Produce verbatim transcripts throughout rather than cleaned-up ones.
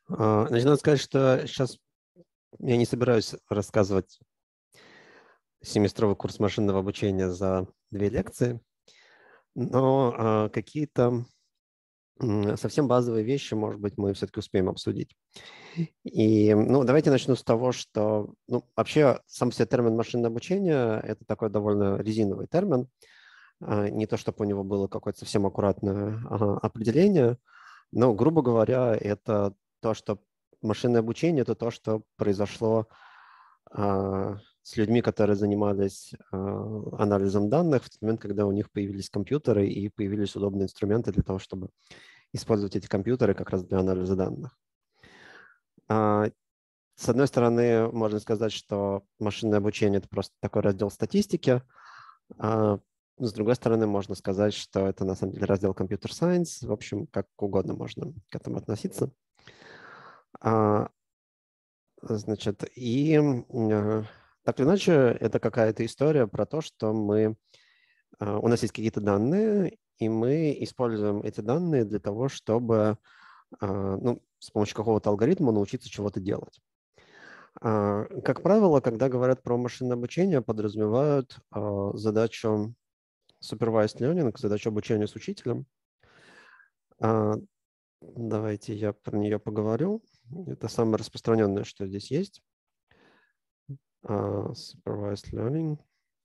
А, Значит, надо сказать, что сейчас я не собираюсь рассказывать семестровый курс машинного обучения за две лекции, но а, какие-то м, совсем базовые вещи, может быть, мы все-таки успеем обсудить. И, ну, давайте начну с того, что, ну, вообще сам себе термин машинное обучение – это такой довольно резиновый термин. А, Не то, чтобы у него было какое-то совсем аккуратное ага, определение, но, грубо говоря, это то, что машинное обучение – это то, что произошло а, с людьми, которые занимались а, анализом данных в тот момент, когда у них появились компьютеры и появились удобные инструменты для того, чтобы использовать эти компьютеры как раз для анализа данных. А, С одной стороны, можно сказать, что машинное обучение – это просто такой раздел статистики, а с другой стороны, можно сказать, что это на самом деле раздел компьютер сайенс. В общем, как угодно можно к этому относиться. А, Значит, и э, так или иначе, это какая-то история про то, что мы, э, у нас есть какие-то данные, и мы используем эти данные для того, чтобы э, ну, с помощью какого-то алгоритма научиться чего-то делать. А, Как правило, когда говорят про машинное обучение, подразумевают э, задачу supervised learning, задачу обучения с учителем. А, Давайте я про нее поговорю. Это самое распространенное, что здесь есть. Uh, supervised learning.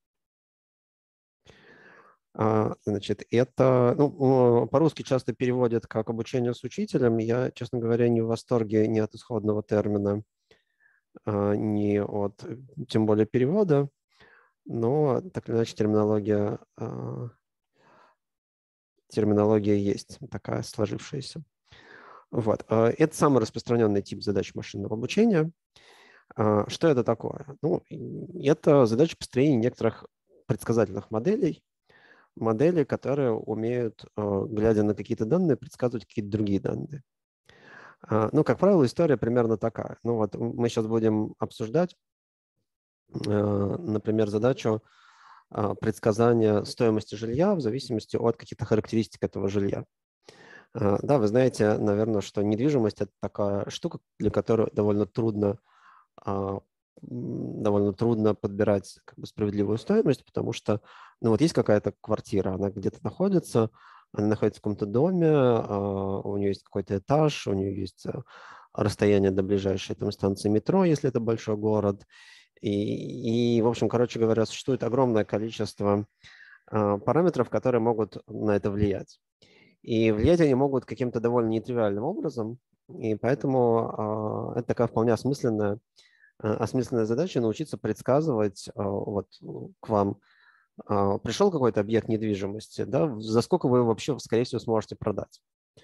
Uh, значит, это, ну, по-русски часто переводят как обучение с учителем. Я, честно говоря, не в восторге ни от исходного термина, uh, ни от, тем более, перевода. Но, так или иначе, терминология, uh, терминология есть такая сложившаяся. Вот. Uh, это самый распространенный тип задач машинного обучения. Что это такое? Ну, это задача построения некоторых предсказательных моделей, модели, которые умеют, глядя на какие-то данные, предсказывать какие-то другие данные. Ну, как правило, история примерно такая. Ну, вот мы сейчас будем обсуждать, например, задачу предсказания стоимости жилья в зависимости от каких-то характеристик этого жилья. Да, вы знаете, наверное, что недвижимость – это такая штука, для которой довольно трудно довольно трудно подбирать как бы справедливую стоимость, потому что, ну, вот есть какая-то квартира, она где-то находится, она находится в каком-то доме, у нее есть какой-то этаж, у нее есть расстояние до ближайшей там станции метро, если это большой город. И, и в общем, короче говоря, существует огромное количество параметров, которые могут на это влиять. И влиять они могут каким-то довольно нетривиальным образом, и поэтому это такая вполне осмысленная осмысленная задача научиться предсказывать, вот к вам пришел какой-то объект недвижимости, да, за сколько вы его вообще, скорее всего, сможете продать.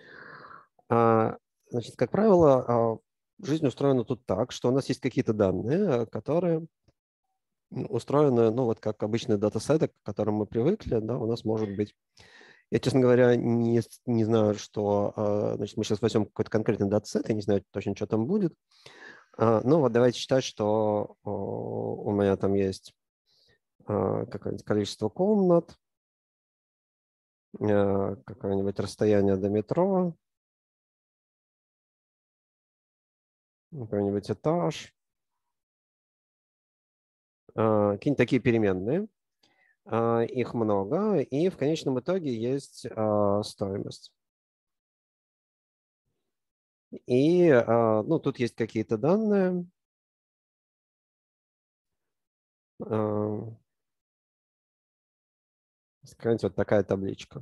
Значит, как правило, жизнь устроена тут так, что у нас есть какие-то данные, которые устроены, ну, вот как обычные датасеты, к которым мы привыкли, да, у нас может быть. Я, честно говоря, не, не знаю, что, значит, мы сейчас возьмем какой-то конкретный датасет, я не знаю точно, что там будет. Ну, вот давайте считать, что у меня там есть какое-нибудь количество комнат, какое-нибудь расстояние до метро, какой-нибудь этаж, какие-нибудь такие переменные. Их много, и в конечном итоге есть стоимость. И, ну, тут есть какие-то данные. Скажите, вот такая табличка.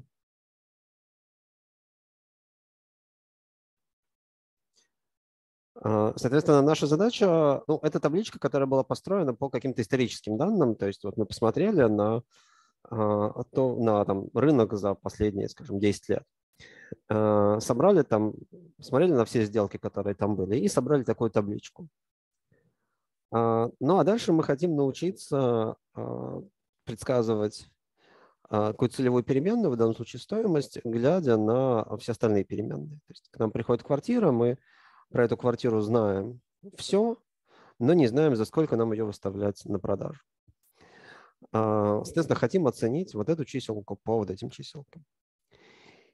Соответственно, наша задача, ну, это табличка, которая была построена по каким-то историческим данным. То есть вот мы посмотрели на, то, на там, рынок за последние, скажем, десять лет. Собрали там, смотрели на все сделки, которые там были, и собрали такую табличку. Ну, а дальше мы хотим научиться предсказывать какую-то целевую переменную, в данном случае стоимость, глядя на все остальные переменные. То есть к нам приходит квартира, мы про эту квартиру знаем все, но не знаем, за сколько нам ее выставлять на продажу. Соответственно, хотим оценить вот эту чиселку по вот этим чиселкам.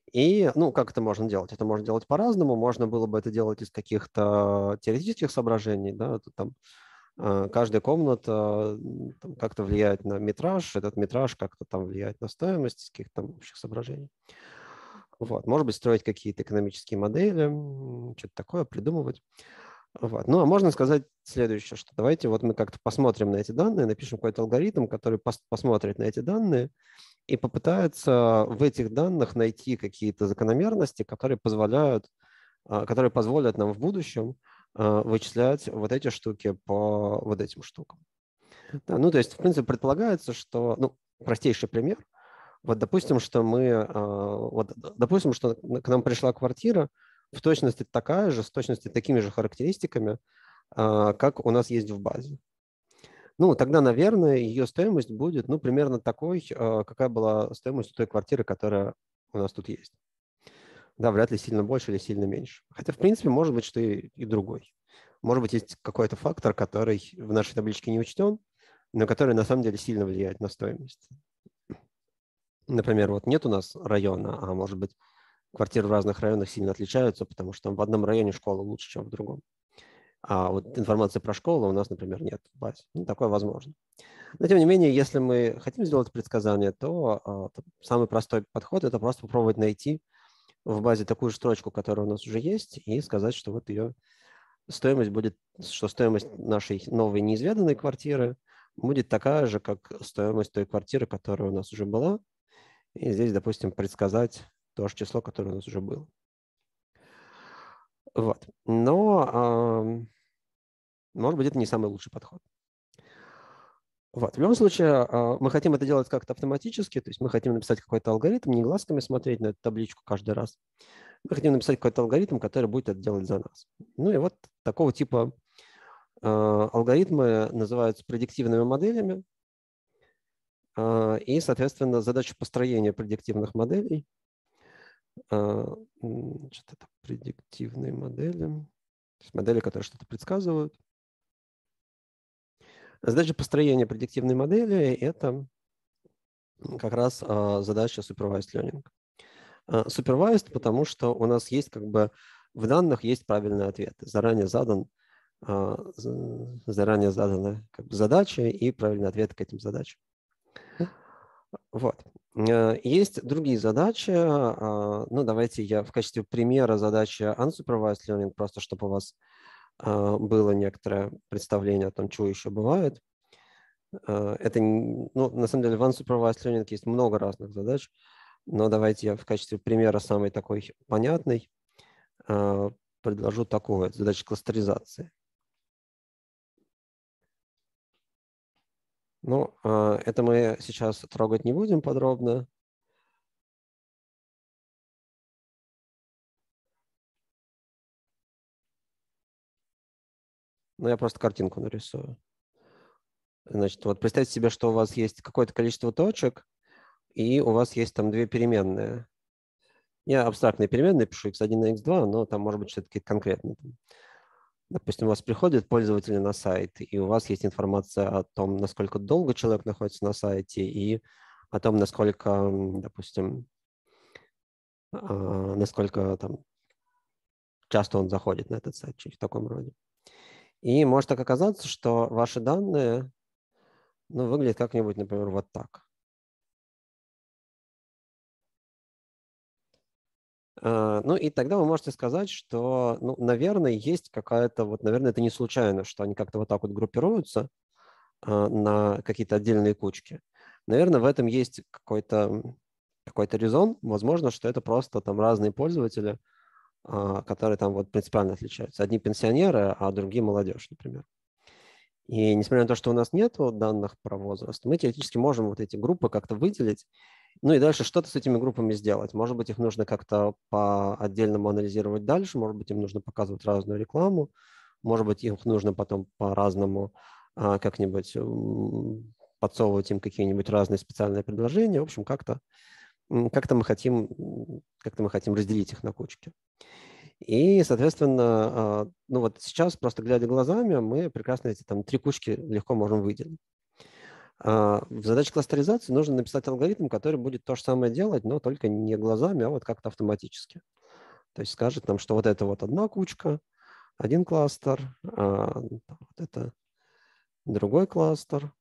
И, ну, как это можно делать? Это можно делать по-разному. Можно было бы это делать из каких-то теоретических соображений, да, там каждая комната как-то влияет на метраж, этот метраж как-то там влияет на стоимость из каких-то там общих соображений. Вот. Может быть, строить какие-то экономические модели, что-то такое придумывать. Вот. Ну, а можно сказать следующее, что давайте вот мы как-то посмотрим на эти данные, напишем какой-то алгоритм, который пос посмотрит на эти данные и попытается в этих данных найти какие-то закономерности, которые позволяют, которые позволят нам в будущем вычислять вот эти штуки по вот этим штукам. Да, ну, то есть, в принципе, предполагается, что, ну, простейший пример. Вот, допустим, что мы, вот, допустим, что к нам пришла квартира в точности такая же, с точности такими же характеристиками, как у нас есть в базе. Ну, тогда, наверное, ее стоимость будет, ну, примерно такой, какая была стоимость той квартиры, которая у нас тут есть. Да, вряд ли сильно больше или сильно меньше. Хотя, в принципе, может быть, что и, и другой. Может быть, есть какой-то фактор, который в нашей табличке не учтен, но который на самом деле сильно влияет на стоимость. Например, вот нет у нас района, а может быть, квартиры в разных районах сильно отличаются, потому что там в одном районе школа лучше, чем в другом. А вот информации про школу у нас, например, нет в базе. Ну, такое возможно. Но, тем не менее, если мы хотим сделать предсказание, то, то самый простой подход – это просто попробовать найти в базе такую же строчку, которая у нас уже есть, и сказать, что вот ее стоимость будет, что стоимость нашей новой неизведанной квартиры будет такая же, как стоимость той квартиры, которая у нас уже была. И здесь, допустим, предсказать то же число, которое у нас уже было. Вот. Но, может быть, это не самый лучший подход. Вот. В любом случае, мы хотим это делать как-то автоматически, то есть мы хотим написать какой-то алгоритм, не глазками смотреть на эту табличку каждый раз. Мы хотим написать какой-то алгоритм, который будет это делать за нас. Ну и вот такого типа алгоритмы называются предиктивными моделями. И, соответственно, задача построения предиктивных моделей. Значит, это предиктивные модели. То есть модели, которые что-то предсказывают. Задача построения предиктивной модели – это как раз задача supervised learning. Supervised, потому что у нас есть как бы в данных есть правильный ответ. Заранее задан, заранее задана как бы задача и правильный ответ к этим задачам. Вот. Есть другие задачи. Ну, давайте я в качестве примера задачи unsupervised learning, просто чтобы у вас было некоторое представление о том, что еще бывает. Это, ну, на самом деле, в unsupervised learning есть много разных задач, но давайте я в качестве примера самый такой понятный предложу такую задачу кластеризации. Ну, это мы сейчас трогать не будем подробно. Но я просто картинку нарисую. Значит, вот представьте себе, что у вас есть какое-то количество точек, и у вас есть там две переменные. Я абстрактные переменные пишу икс один и икс два, но там может быть что-то конкретное. Допустим, у вас приходят пользователи на сайт, и у вас есть информация о том, насколько долго человек находится на сайте, и о том, насколько, допустим, насколько там часто он заходит на этот сайт, в таком роде. И может так оказаться, что ваши данные, ну, выглядят как-нибудь, например, вот так. Ну и тогда вы можете сказать, что, ну, наверное, есть какая-то, вот, наверное, это не случайно, что они как-то вот так вот группируются на какие-то отдельные кучки. Наверное, в этом есть какой-то какой-то резон. Возможно, что это просто там разные пользователи, которые там вот принципиально отличаются. Одни пенсионеры, а другие молодежь, например. И несмотря на то, что у нас нет данных про возраст, мы теоретически можем вот эти группы как-то выделить, ну и дальше что-то с этими группами сделать. Может быть, их нужно как-то по-отдельному анализировать дальше, может быть, им нужно показывать разную рекламу, может быть, их нужно потом по-разному а, как-нибудь подсовывать им какие-нибудь разные специальные предложения. В общем, как-то как-то мы хотим, как-то мы хотим разделить их на кучки. И, соответственно, ну вот сейчас, просто глядя глазами, мы прекрасно эти там три кучки легко можем выделить. В задаче кластеризации нужно написать алгоритм, который будет то же самое делать, но только не глазами, а вот как-то автоматически. То есть скажет нам, что вот это вот одна кучка, один кластер, а вот это другой кластер,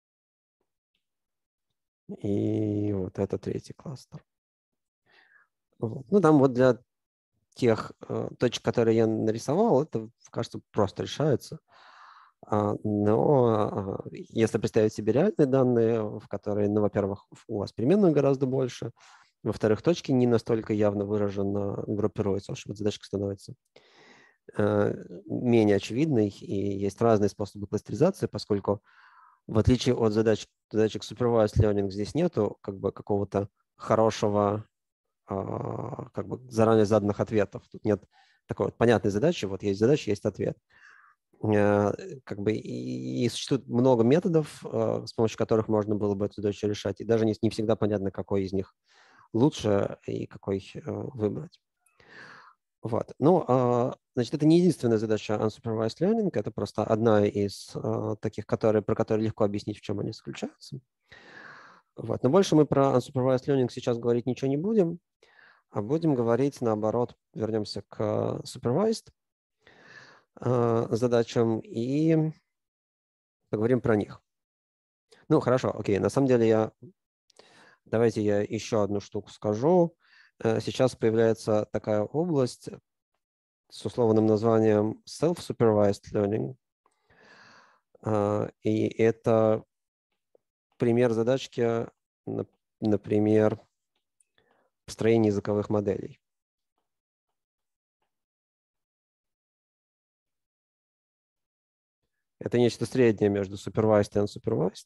и вот это третий кластер. Ну, там вот для тех э, точек, которые я нарисовал, это, кажется, просто решается. А, но а, если представить себе реальные данные, в которые, ну, во-первых, у вас переменных гораздо больше, во-вторых, точки не настолько явно выраженно группируются, что вот задачка становится э, менее очевидной, и есть разные способы кластеризации, поскольку в отличие от задач, задачек Supervised Learning здесь нету как бы какого-то хорошего, а, как бы заранее заданных ответов. Тут нет такой вот понятной задачи, вот есть задача, есть ответ. Э, Как бы и, и существует много методов, э, с помощью которых можно было бы эту задачу решать, и даже не, не всегда понятно, какой из них лучше и какой э, выбрать. Вот. Ну, а, значит, это не единственная задача unsupervised learning, это просто одна из а, таких, которые, про которые легко объяснить, в чем они заключаются. Вот. Но больше мы про unsupervised learning сейчас говорить ничего не будем, а будем говорить, наоборот, вернемся к supervised а, задачам и поговорим про них. Ну, хорошо, окей. На самом деле я... Давайте я еще одну штуку скажу. Сейчас появляется такая область с условным названием self-supervised learning. И это пример задачки, например, построение языковых моделей. Это нечто среднее между supervised и unsupervised.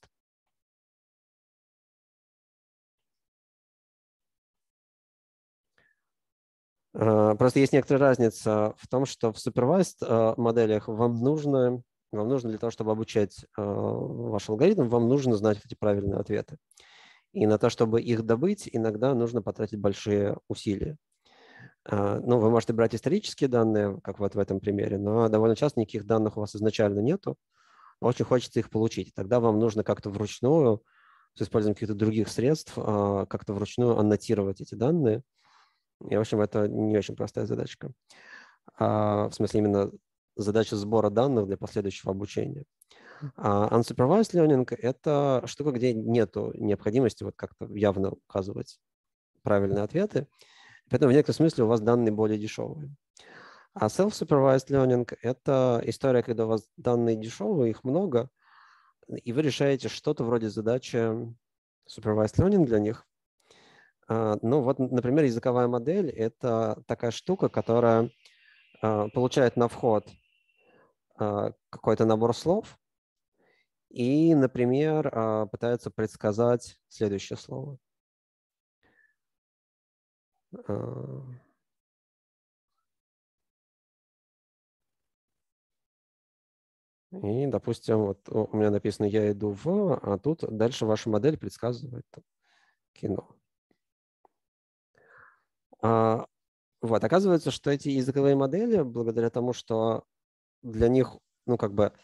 Просто есть некоторая разница в том, что в supervised моделях вам нужно, вам нужно для того, чтобы обучать ваш алгоритм, вам нужно знать эти правильные ответы. И на то, чтобы их добыть, иногда нужно потратить большие усилия. Ну, вы можете брать исторические данные, как вот в этом примере, но довольно часто никаких данных у вас изначально нету. Очень хочется их получить. Тогда вам нужно как-то вручную, с использованием каких-то других средств, как-то вручную аннотировать эти данные. И, в общем, это не очень простая задачка. В смысле, именно задача сбора данных для последующего обучения. А unsupervised learning – это штука, где нету необходимости вот как-то явно указывать правильные ответы. Поэтому в некотором смысле у вас данные более дешевые. А self-supervised learning – это история, когда у вас данные дешевые, их много, и вы решаете что-то вроде задачи supervised learning для них. Ну вот, например, языковая модель – это такая штука, которая получает на вход какой-то набор слов и, например, пытается предсказать следующее слово. И, допустим, вот у меня написано «я иду в», а тут дальше ваша модель предсказывает кино. А, вот, оказывается, что эти языковые модели, благодаря тому, что для них, ну, как бы,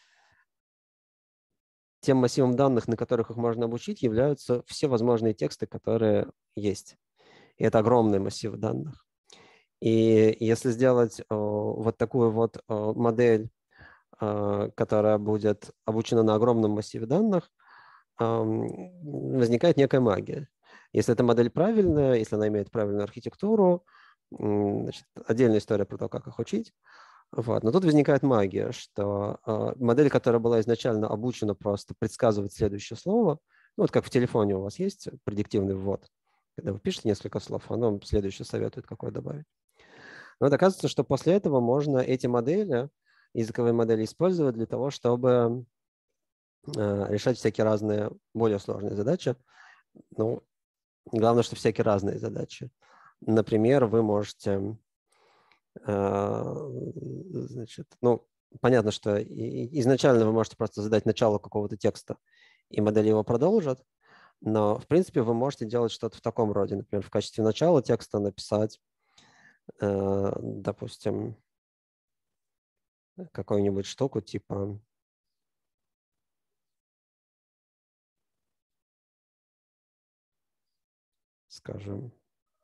тем массивом данных, на которых их можно обучить, являются все возможные тексты, которые есть. И это огромный массив данных. И если сделать вот такую вот модель, которая будет обучена на огромном массиве данных, возникает некая магия. Если эта модель правильная, если она имеет правильную архитектуру, значит, отдельная история про то, как их учить. Вот. Но тут возникает магия, что э, модель, которая была изначально обучена просто предсказывать следующее слово, ну, вот как в телефоне у вас есть предиктивный ввод, когда вы пишете несколько слов, оно следующее советует, какое добавить. Но вот оказывается, что после этого можно эти модели, языковые модели, использовать для того, чтобы э, решать всякие разные, более сложные задачи. Ну, главное, что всякие разные задачи. Например, вы можете... Значит, ну, понятно, что изначально вы можете просто задать начало какого-то текста, и модель его продолжит, но, в принципе, вы можете делать что-то в таком роде. Например, в качестве начала текста написать, допустим, какую-нибудь штуку типа скажем,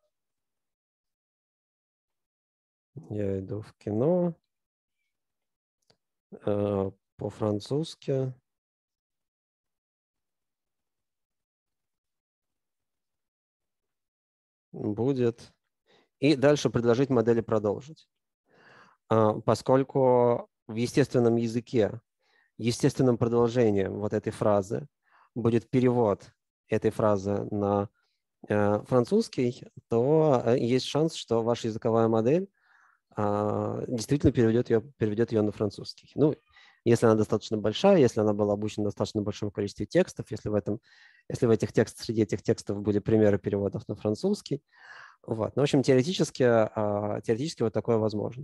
я иду в кино э, по-французски. Будет. И дальше предложить модели продолжить. А, поскольку в естественном языке естественным продолжением вот этой фразы будет перевод этой фразы на э, французский, то э, есть шанс, что ваша языковая модель э, действительно переведет ее, переведет ее на французский. Ну, если она достаточно большая, если она была обучена в достаточно большом количестве текстов, если в, этом, если в этих текстах, среди этих текстов были примеры переводов на французский. Вот. Ну, в общем, теоретически, э, теоретически вот такое возможно.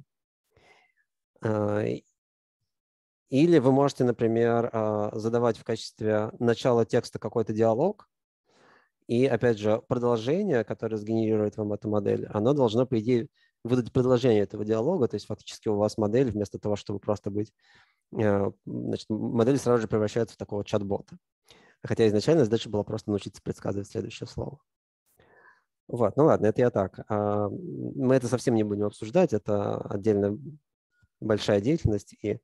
Э, Или вы можете, например, задавать в качестве начала текста какой-то диалог, и, опять же, продолжение, которое сгенерирует вам эта модель, оно должно, по идее, выдать продолжение этого диалога, то есть фактически у вас модель, вместо того, чтобы просто быть, значит, модель сразу же превращается в такого чат-бота. Хотя изначально задача была просто научиться предсказывать следующее слово. Вот, ну ладно, это я так. Мы это совсем не будем обсуждать, это отдельно большая деятельность, и,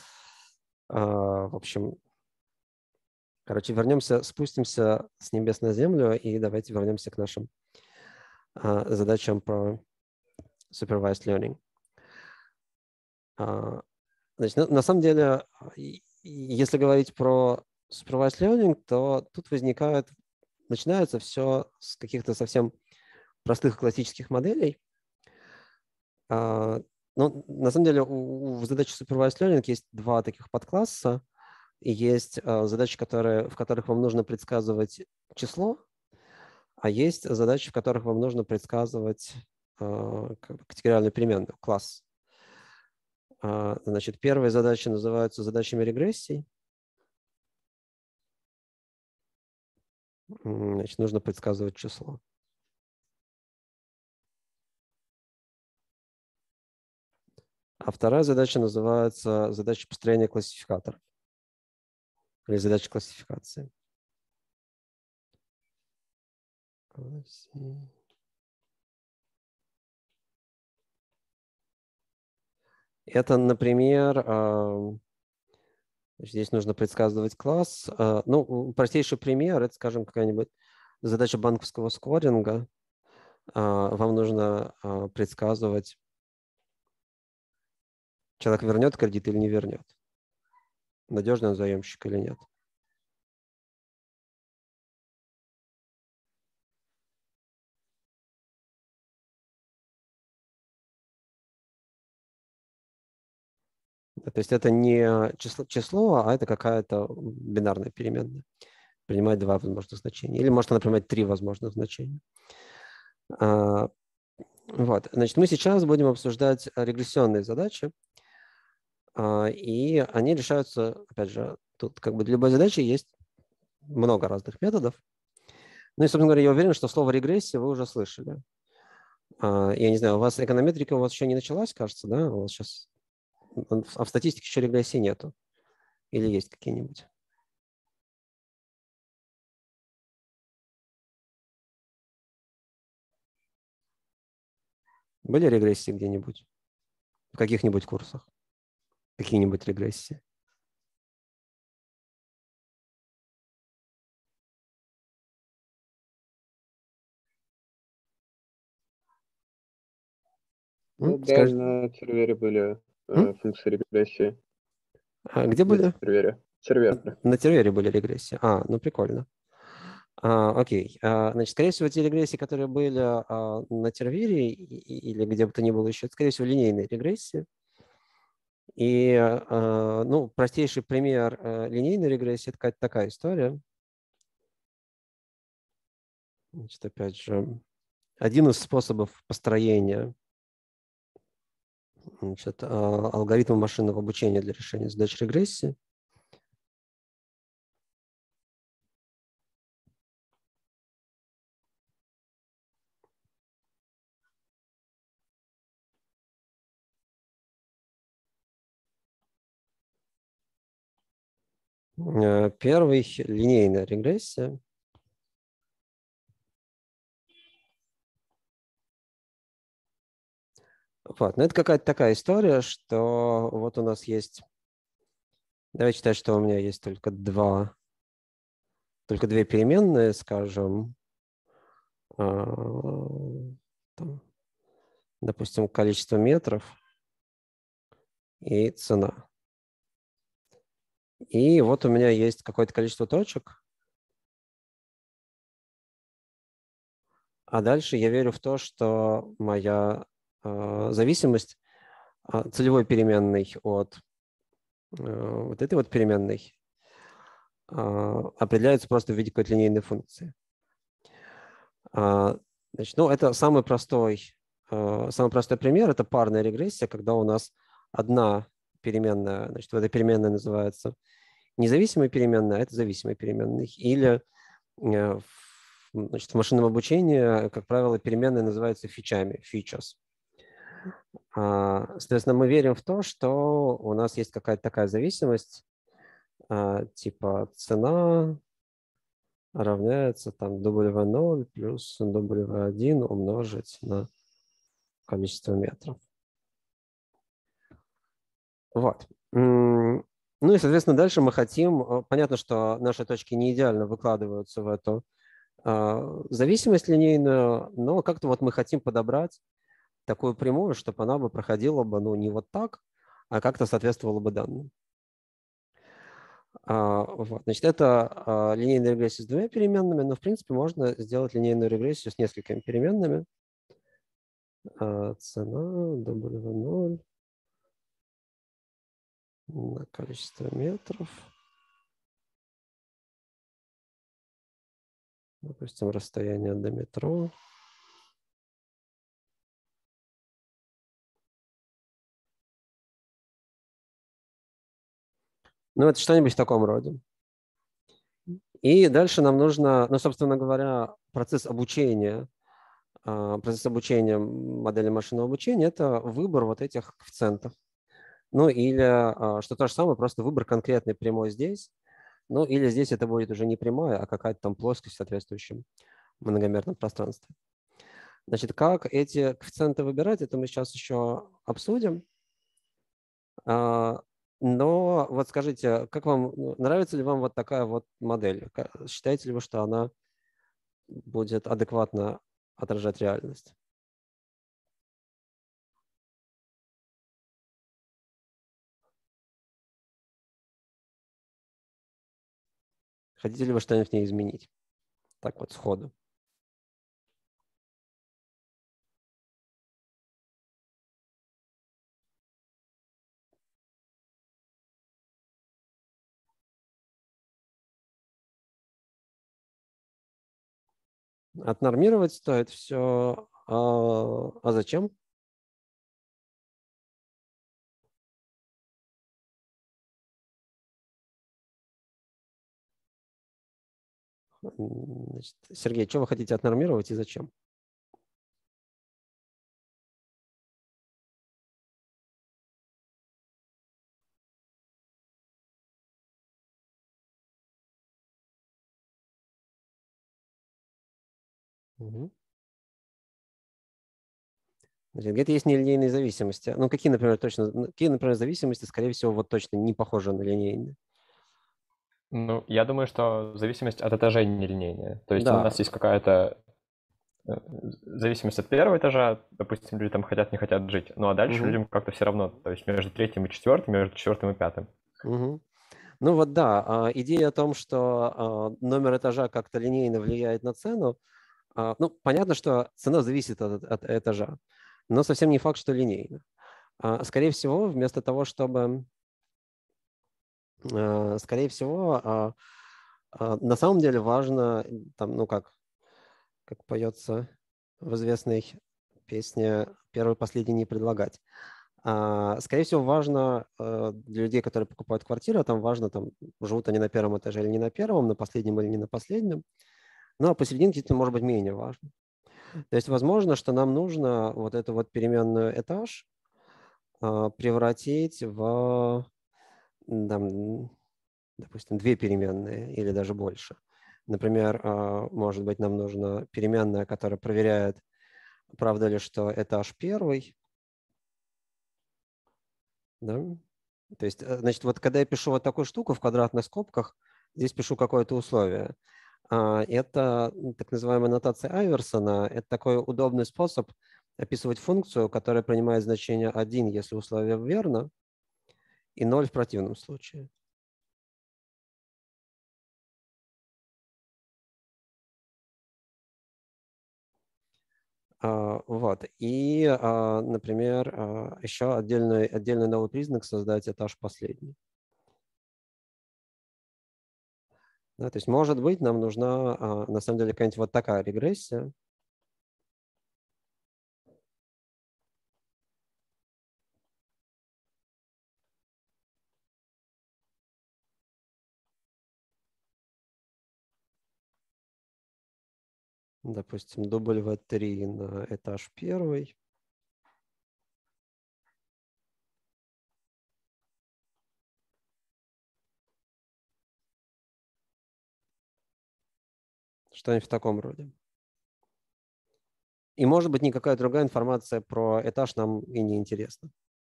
в общем, короче, вернемся, спустимся с небес на землю, и давайте вернемся к нашим задачам про supervised learning. Значит, на, на самом деле, если говорить про supervised learning, то тут возникает, начинается все с каких-то совсем простых классических моделей. Но на самом деле у, у задачи supervised learning есть два таких подкласса. И есть задачи, которые, в которых вам нужно предсказывать число, а есть задачи, в которых вам нужно предсказывать категориальную переменную, класс. Значит, первые задачи называются задачами регрессий. Значит, нужно предсказывать число. А вторая задача называется задача построения классификаторов или задача классификации. Это, например, здесь нужно предсказывать класс. Ну, простейший пример – это, скажем, какая-нибудь задача банковского скоринга. Вам нужно предсказывать, человек вернет кредит или не вернет, надежный он заемщик или нет. То есть это не число, число, а это какая-то бинарная переменная. Принимает два возможных значения. Или может она принимать три возможных значения. А, вот. Значит, мы сейчас будем обсуждать регрессионные задачи. А, и они решаются, опять же, тут как бы для любой задачи есть много разных методов. Ну и, собственно говоря, я уверен, что слово регрессия вы уже слышали. А, я не знаю, у вас эконометрика у вас еще не началась, кажется, да? У вас сейчас... А в статистике еще регрессии нету? Или есть какие-нибудь? Были регрессии где-нибудь? В каких-нибудь курсах? Какие-нибудь регрессии? Ну да, Скажи... на сервере были э, функции регрессии. А где были? На сервере. Сервер. На сервере были регрессии. А, ну прикольно. А, окей. А, значит, скорее всего, те регрессии, которые были а, на сервере или где бы то ни было еще, это, скорее всего, линейные регрессии. И, а, ну, простейший пример а, линейной регрессии – это какая-то такая история. Значит, опять же, один из способов построения значит, а, алгоритма машинного обучения для решения задач регрессии. Первый – линейная регрессия. Вот. Но это какая-то такая история, что вот у нас есть... Давай считать, что у меня есть только два, только две переменные, скажем, там, допустим, количество метров и цена. И вот у меня есть какое-то количество точек, а дальше я верю в то, что моя э, зависимость э, целевой переменной от э, вот этой вот переменной э, определяется просто в виде какой-то линейной функции. А, значит, ну, это самый простой, э, самый простой пример – это парная регрессия, когда у нас одна переменная, значит, в этой переменной называется независимой переменной, а это зависимой переменной. Или э, значит, в машинном обучении, как правило, переменные называются фичами, features. А, соответственно, мы верим в то, что у нас есть какая-то такая зависимость, а, типа цена равняется там дабл ю ноль плюс дабл ю один умножить на количество метров. Вот. Ну и, соответственно, дальше мы хотим... Понятно, что наши точки не идеально выкладываются в эту uh, зависимость линейную, но как-то вот мы хотим подобрать такую прямую, чтобы она бы проходила бы, ну, не вот так, а как-то соответствовала бы данным. Uh, вот. Значит, это uh, линейная регрессия с двумя переменными, но, в принципе, можно сделать линейную регрессию с несколькими переменными. Uh, цена, дабл ю ноль на количество метров. Допустим, расстояние до метро. Ну, это что-нибудь в таком роде. И дальше нам нужно, ну, собственно говоря, процесс обучения, процесс обучения модели машинного обучения – это выбор вот этих коэффициентов. Ну, или что то же самое, просто выбор конкретной прямой здесь. Ну, или здесь это будет уже не прямая, а какая-то там плоскость в соответствующем многомерном пространстве. Значит, как эти коэффициенты выбирать, это мы сейчас еще обсудим. Но вот скажите, как вам, нравится ли вам вот такая вот модель? Считаете ли вы, что она будет адекватно отражать реальность? Хотите ли вы что-нибудь в ней изменить? Так вот, сходу. Отнормировать стоит все. А, а зачем? Значит, Сергей, что вы хотите отнормировать и зачем? Угу. Где-то есть нелинейные зависимости. Ну, какие, например, точно, какие, например, зависимости, скорее всего, вот точно не похожи на линейные? Ну, я думаю, что зависимость от этажей нелинейная. То есть да. у нас есть какая-то зависимость от первого этажа, допустим, люди там хотят, не хотят жить, ну а дальше угу. людям как-то все равно, то есть между третьим и четвертым, между четвертым и пятым. Угу. Ну вот да, идея о том, что номер этажа как-то линейно влияет на цену, ну понятно, что цена зависит от, от этажа, но совсем не факт, что линейно. Скорее всего, вместо того, чтобы... Скорее всего, на самом деле важно, там, ну как, как поется в известной песне «Первый, последний не предлагать». Скорее всего, важно для людей, которые покупают квартиру, там важно, там, живут они на первом этаже или не на первом, на последнем или не на последнем. Ну, а посерединке это может быть менее важно. То есть, возможно, что нам нужно вот эту вот переменную этаж превратить в, там, допустим, две переменные или даже больше. Например, может быть, нам нужна переменная, которая проверяет, правда ли, что этаж первый, Да? То есть, значит, вот когда я пишу вот такую штуку в квадратных скобках, здесь пишу какое-то условие. Это так называемая нотация Айверсона. Это такой удобный способ описывать функцию, которая принимает значение один, если условие верно, и ноль в противном случае. Вот. И, например, еще отдельный, отдельный новый признак создать этаж последний. Да, то есть, может быть, нам нужна на самом деле какая-нибудь вот такая регрессия. Допустим, дубль вэ три на этаж первый. Что-нибудь в таком роде. И, может быть, никакая другая информация про этаж нам и не интересна.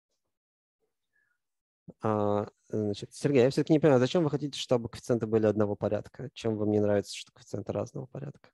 А, значит, Сергей, я все-таки не понимаю, зачем вы хотите, чтобы коэффициенты были одного порядка? Чем вам не нравится, что коэффициенты разного порядка?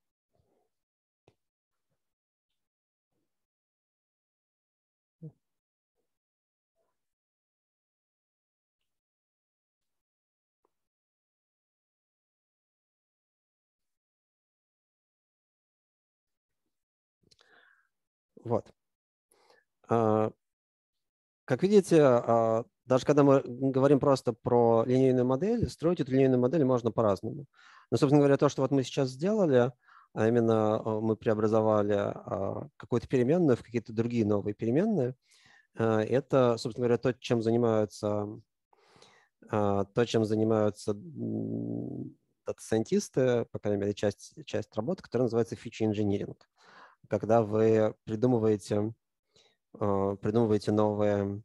Вот. А, как видите, а, даже когда мы говорим просто про линейную модель, строить эту линейную модель можно по-разному. Но, собственно говоря, то, что вот мы сейчас сделали, а именно мы преобразовали а, какую-то переменную в какие-то другие новые переменные, а, это, собственно говоря, то, чем занимаются, а, то, чем занимаются дата-сайентисты, по крайней мере, часть, часть работы, которая называется feature engineering. Когда вы придумываете, придумываете новые,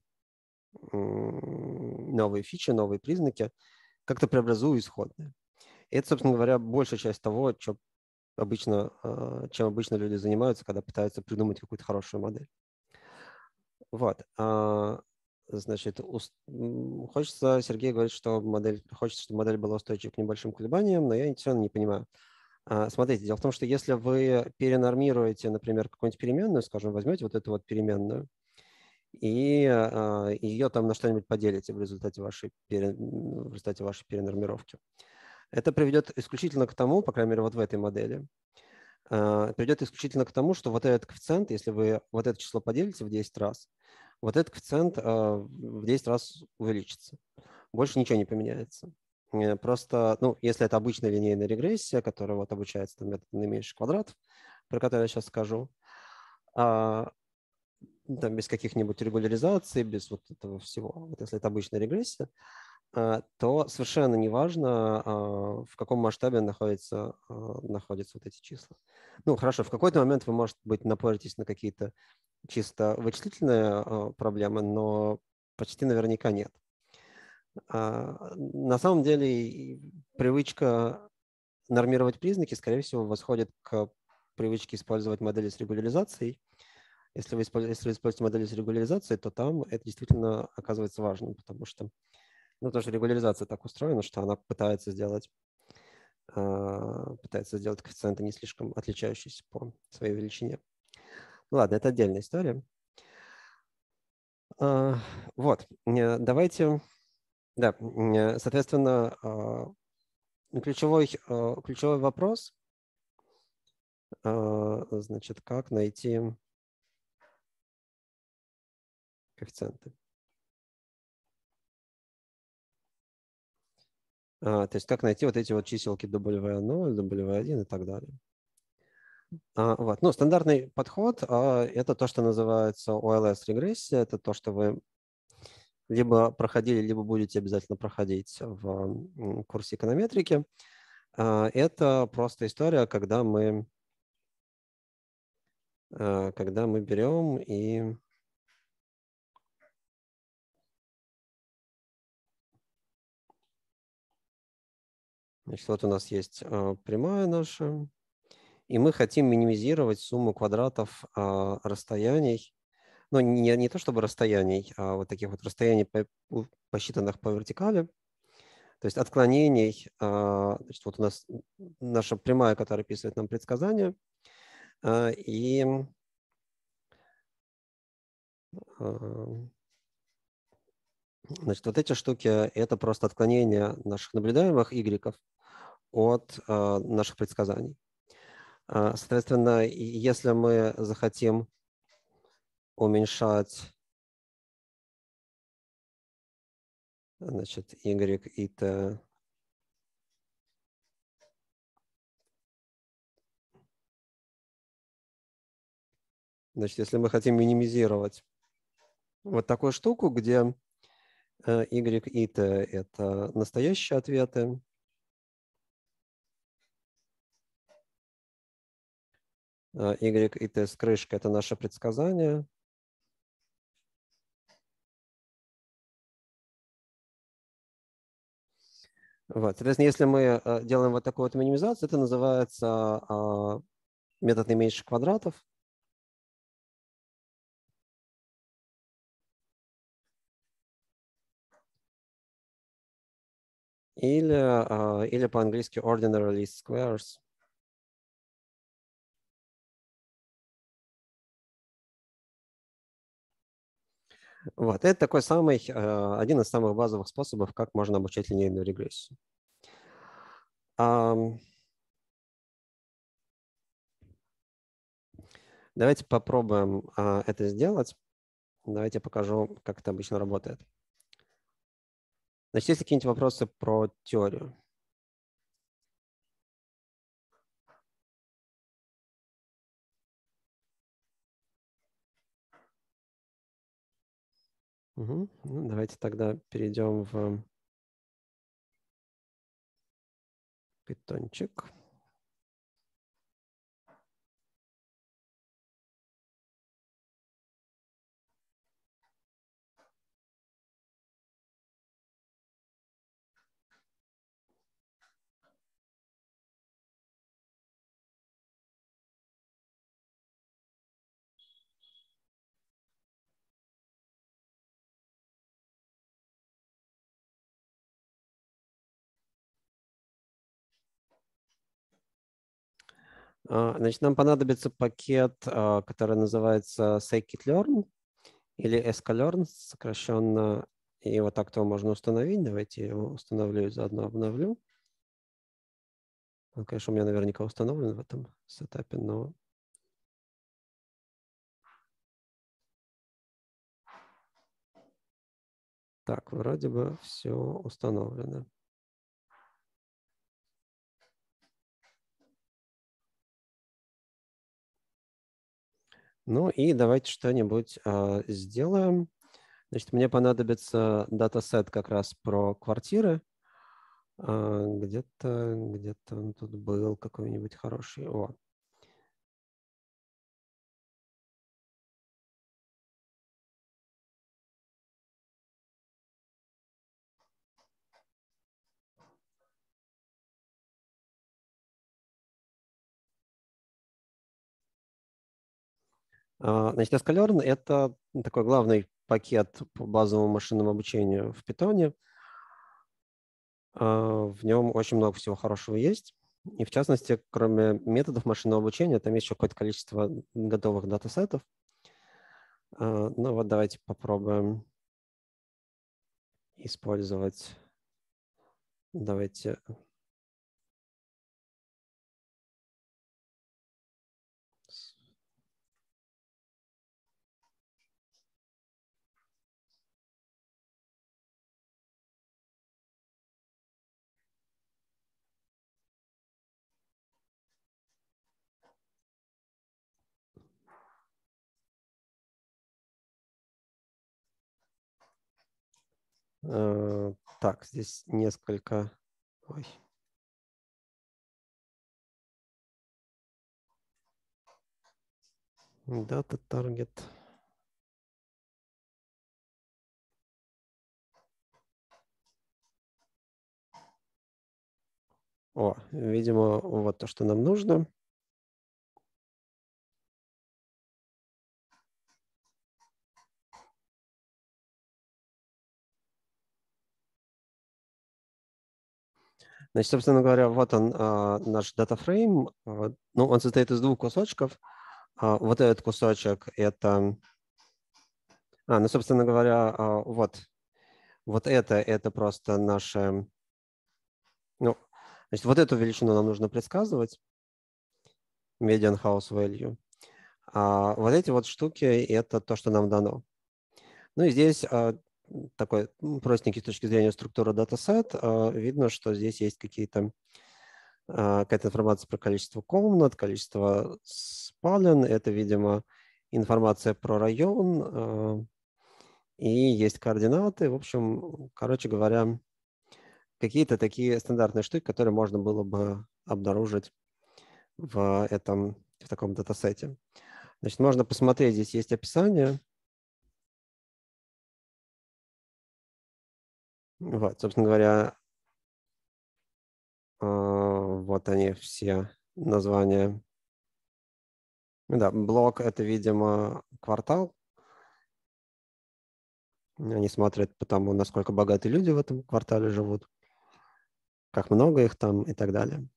новые фичи, новые признаки, как-то преобразуя исходные. И это, собственно говоря, большая часть того, чем обычно, чем обычно люди занимаются, когда пытаются придумать какую-то хорошую модель. Вот. Значит, хочется, Сергей говорит, что модель, хочется, чтобы модель была устойчива к небольшим колебаниям, но я все равно не понимаю. Смотрите, дело в том, что если вы перенормируете, например, какую-нибудь переменную, скажем, возьмете вот эту вот переменную, и ее там на что-нибудь поделите в результате вашей, в результате вашей перенормировки, это приведет исключительно к тому, по крайней мере, вот в этой модели, приведет исключительно к тому, что вот этот коэффициент, если вы вот это число поделите в десять раз, вот этот коэффициент в десять раз увеличится. Больше ничего не поменяется. Просто, ну, если это обычная линейная регрессия, которая вот обучается там, методом наименьших квадратов, про который я сейчас скажу, а, там, без каких-нибудь регуляризаций, без вот этого всего. Вот если это обычная регрессия, а, то совершенно неважно, а, в каком масштабе находятся, а, находятся вот эти числа. Ну, хорошо, в какой-то момент вы, может быть, напоритесь на какие-то чисто вычислительные а, проблемы, но почти наверняка нет. А, на самом деле привычка нормировать признаки, скорее всего, восходит к привычке использовать модели с регуляризацией. Если вы, если вы используете модели с регуляризацией, то там это действительно оказывается важным, потому что, ну, потому что регуляризация так устроена, что она пытается сделать, пытается сделать коэффициенты не слишком отличающиеся по своей величине. Ну ладно, это отдельная история. Вот, давайте, да, соответственно, ключевой, ключевой вопрос, значит, как найти коэффициенты. А, то есть как найти вот эти вот чиселки дабл ю ноль, дабл ю один и так далее. А, вот. Ну, стандартный подход а, – это то, что называется о эл эс-регрессия. Это то, что вы либо проходили, либо будете обязательно проходить в курсе эконометрики. А, это просто история, когда мы, а, когда мы берем и… Значит, вот у нас есть а, прямая наша, и мы хотим минимизировать сумму квадратов а, расстояний ну, не, не то чтобы расстояний, а вот таких вот расстояний, по, посчитанных по вертикали, то есть отклонений. Значит, вот у нас наша прямая, которая описывает нам предсказание, и значит, вот эти штуки – это просто отклонение наших наблюдаемых y от наших предсказаний. Соответственно, если мы захотим уменьшать, значит, y и t Значит, если мы хотим минимизировать вот такую штуку, где y и t – это настоящие ответы, y и t с крышкой – это наше предсказание, вот. Соответственно, если мы делаем вот такую вот минимизацию, это называется метод наименьших квадратов. Или, или по-английски ordinary least squares. Вот. Это такой самый, один из самых базовых способов, как можно обучать линейную регрессию. Давайте попробуем это сделать. Давайте покажу, как это обычно работает. Значит, есть какие-нибудь вопросы про теорию? Угу. Ну, давайте тогда перейдем в питончик. Значит, нам понадобится пакет, который называется scikit-learn или sklearn сокращенно. И вот так-то можно установить. Давайте я его установлю и заодно обновлю. Он, конечно, у меня наверняка установлен в этом сетапе, но... Так, вроде бы все установлено. Ну и давайте что-нибудь а, сделаем. Значит, мне понадобится датасет как раз про квартиры. А, где-то, где-то он тут был какой-нибудь хороший. О. А, значит, sklearn – это такой главный пакет по базовому машинному обучению в Python. В нем очень много всего хорошего есть. И в частности, кроме методов машинного обучения, там есть еще какое-то количество готовых датасетов. Ну вот давайте попробуем использовать. Давайте. Так, здесь несколько. Ой. Data target. О, видимо, вот то, что нам нужно. Значит, собственно говоря, вот он, а, наш датафрейм. А, ну, он состоит из двух кусочков. А, вот этот кусочек – это… А, ну, собственно говоря, а, вот, вот это, это просто наше… Ну, значит, вот эту величину нам нужно предсказывать, median house value. А вот эти вот штуки – это то, что нам дано. Ну и здесь а, такой простенький с точки зрения структуры датасет. А, видно, что здесь есть какие-то какая-то информация про количество комнат, количество спален. Это, видимо, информация про район. И есть координаты. В общем, короче говоря, какие-то такие стандартные штуки, которые можно было бы обнаружить в этом, в таком датасете. Значит, можно посмотреть, здесь есть описание. Вот, собственно говоря, вот они все названия. Да, блок – это, видимо, квартал. Они смотрят по тому, насколько богатые люди в этом квартале живут, как много их там и так далее.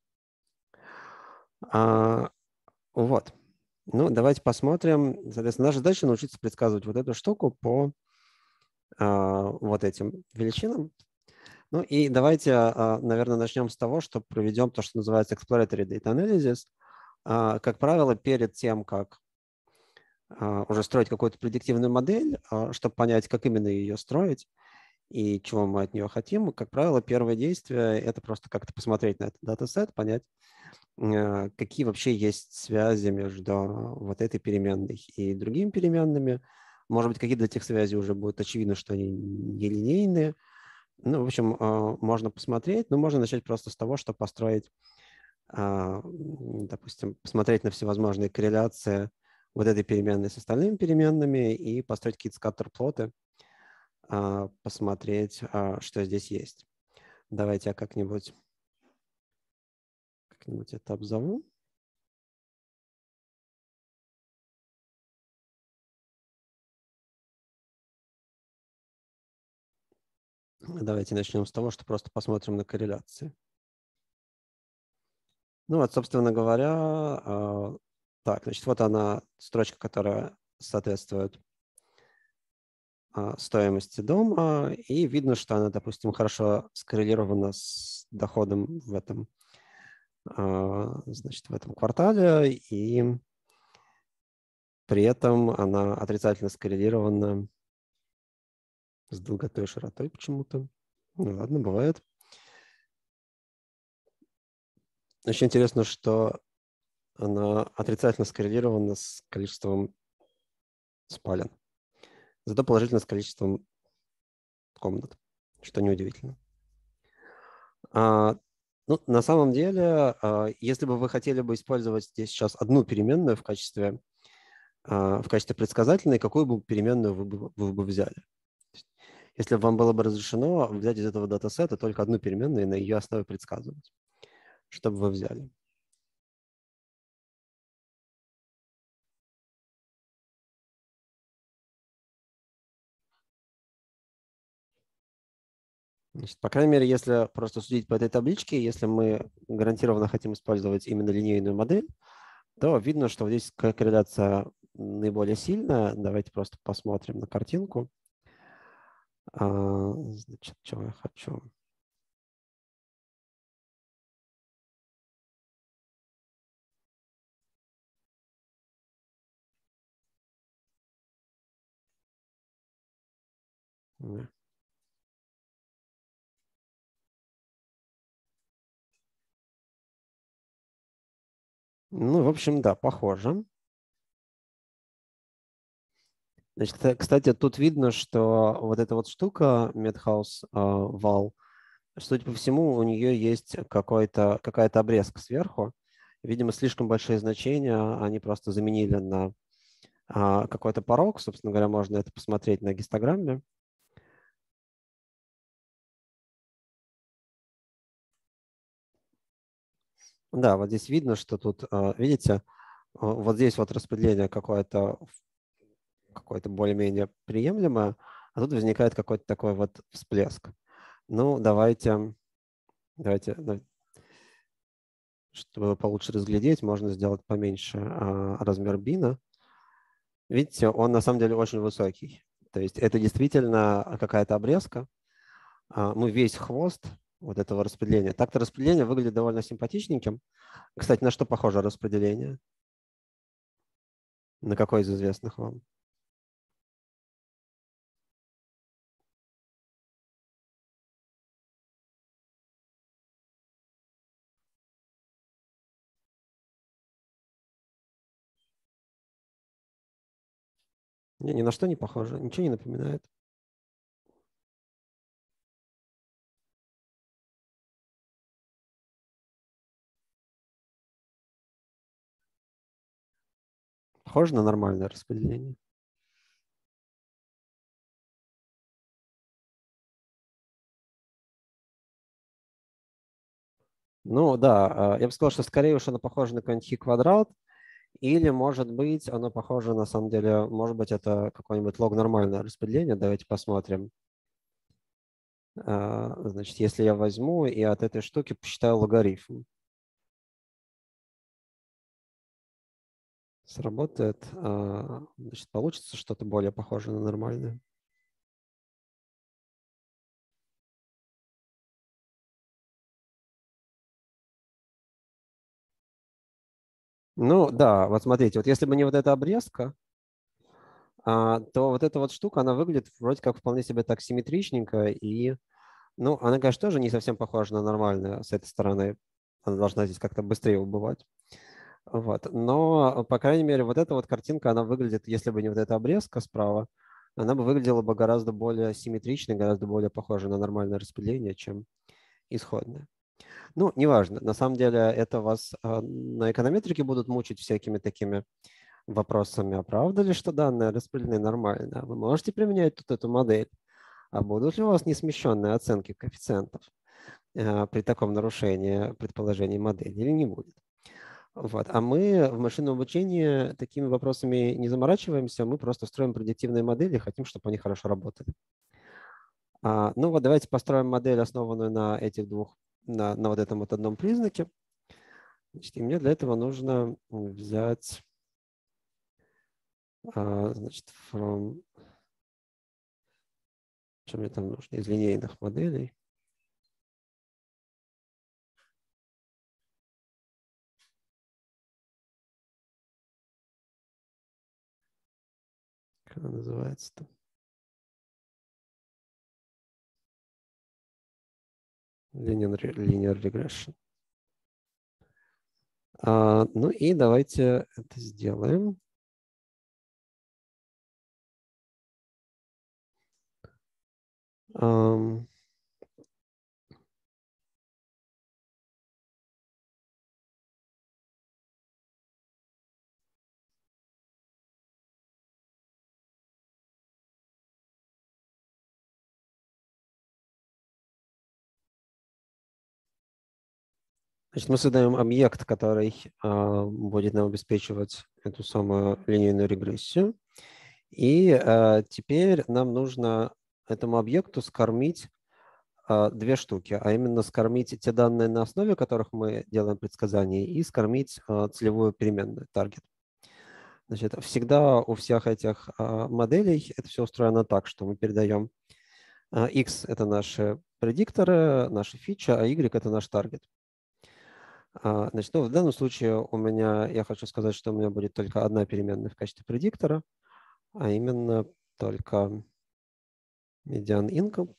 А, вот. Ну, давайте посмотрим. Соответственно, наша задача научиться предсказывать вот эту штуку по а, вот этим величинам. Ну и давайте, а, наверное, начнем с того, что проведем то, что называется exploratory data analysis. А, как правило, перед тем, как а, уже строить какую-то предиктивную модель, а, чтобы понять, как именно ее строить и чего мы от нее хотим, как правило, первое действие – это просто как-то посмотреть на этот датасет, понять, какие вообще есть связи между вот этой переменной и другими переменными. Может быть, какие-то этих связей уже будет очевидно, что они нелинейные. Ну, в общем, можно посмотреть, но можно начать просто с того, чтобы построить, допустим, посмотреть на всевозможные корреляции вот этой переменной с остальными переменными и построить какие-то скаттер-плоты, посмотреть, что здесь есть. Давайте я как-нибудь как-нибудь это обзову. Давайте начнем с того, что просто посмотрим на корреляции. Ну вот, собственно говоря, так, значит, вот она, строчка, которая соответствует стоимости дома, и видно, что она, допустим, хорошо скоррелирована с доходом в этом, значит, в этом квартале, и при этом она отрицательно скоррелирована с долготой и широтой почему-то. Ну ладно, бывает. Очень интересно, что она отрицательно скоррелирована с количеством спален. Зато положительно с количеством комнат, что неудивительно. А, ну, на самом деле, а, если бы вы хотели бы использовать здесь сейчас одну переменную в качестве, а, в качестве предсказательной, какую бы переменную вы бы, вы бы взяли? Если вам было бы разрешено взять из этого датасета только одну переменную и на ее основе предсказывать, что бы вы взяли? Значит, по крайней мере, если просто судить по этой табличке, если мы гарантированно хотим использовать именно линейную модель, то видно, что здесь корреляция наиболее сильная. Давайте просто посмотрим на картинку. А, значит, что я хочу? Ну, в общем, да, похоже. Значит, кстати, тут видно, что вот эта вот штука Medhouse uh, Val, судя по всему, у нее есть какой-то, какая-то обрезка сверху. Видимо, слишком большие значения они просто заменили на uh, какой-то порог. Собственно говоря, можно это посмотреть на гистограмме. Да, вот здесь видно, что тут, видите, вот здесь вот распределение какое-то какое-то более-менее приемлемое, а тут возникает какой-то такой вот всплеск. Ну, давайте, давайте, чтобы получше разглядеть, можно сделать поменьше размер бина. Видите, он на самом деле очень высокий. То есть это действительно какая-то обрезка. Мы весь хвост вот этого распределения. Так-то распределение выглядит довольно симпатичненьким. Кстати, на что похоже распределение? На какой из известных вам? Не, ни на что не похоже, ничего не напоминает. Похоже на нормальное распределение. Ну да, я бы сказал, что скорее уж оно похоже на какой-нибудь хи-квадрат, или, может быть, оно похоже, на самом деле, может быть, это какое-нибудь лог-нормальное распределение. Давайте посмотрим. Значит, если я возьму и от этой штуки посчитаю логарифм. Сработает, значит, получится что-то более похожее на нормальное. Ну да, вот смотрите, вот если бы не вот эта обрезка, то вот эта вот штука, она выглядит вроде как вполне себе так симметричненько. И, ну, она, конечно, тоже не совсем похожа на нормальную с этой стороны. Она должна здесь как-то быстрее убывать. Вот. Но, по крайней мере, вот эта вот картинка, она выглядит, если бы не вот эта обрезка справа, она бы выглядела бы гораздо более симметричной, гораздо более похожей на нормальное распределение, чем исходное. Ну, неважно. На самом деле это вас на эконометрике будут мучить всякими такими вопросами. А правда ли, что данные распределены нормально? Вы можете применять тут эту модель? А будут ли у вас несмещенные оценки коэффициентов при таком нарушении предположений модели или не будет? Вот. А мы в машинном обучении такими вопросами не заморачиваемся, мы просто строим предиктивные модели, хотим, чтобы они хорошо работали. А, ну вот давайте построим модель, основанную на этих двух, на, на вот этом вот одном признаке. Значит, и мне для этого нужно взять, а, значит, from, что мне там нужно, из линейных моделей. Как она называется-то? Linear, linear regression. А, ну и давайте это сделаем. Um, Значит, мы создаем объект, который э, будет нам обеспечивать эту самую линейную регрессию. И э, теперь нам нужно этому объекту скормить э, две штуки, а именно скормить те данные, на основе которых мы делаем предсказания, и скормить э, целевую переменную, target. Значит, всегда у всех этих э, моделей это все устроено так, что мы передаем э, x – это наши предикторы, наши фичи, а y – это наш таргет. Значит, ну, в данном случае у меня, я хочу сказать, что у меня будет только одна переменная в качестве предиктора, а именно только median income.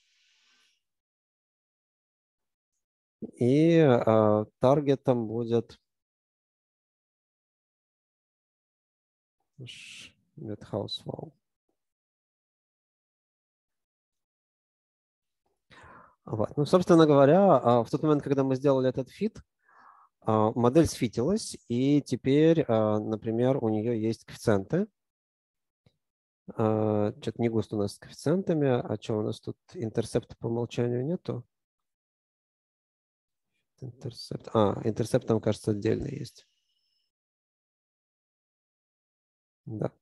И а, таргетом будет household. Вот. Ну, собственно говоря, в тот момент, когда мы сделали этот фит, модель сфитилась, и теперь, например, у нее есть коэффициенты. Что-то не густо у нас с коэффициентами. А что у нас тут? Интерсепта по умолчанию нету? Интерсепт. А, интерсепт там, кажется, отдельно есть. Да.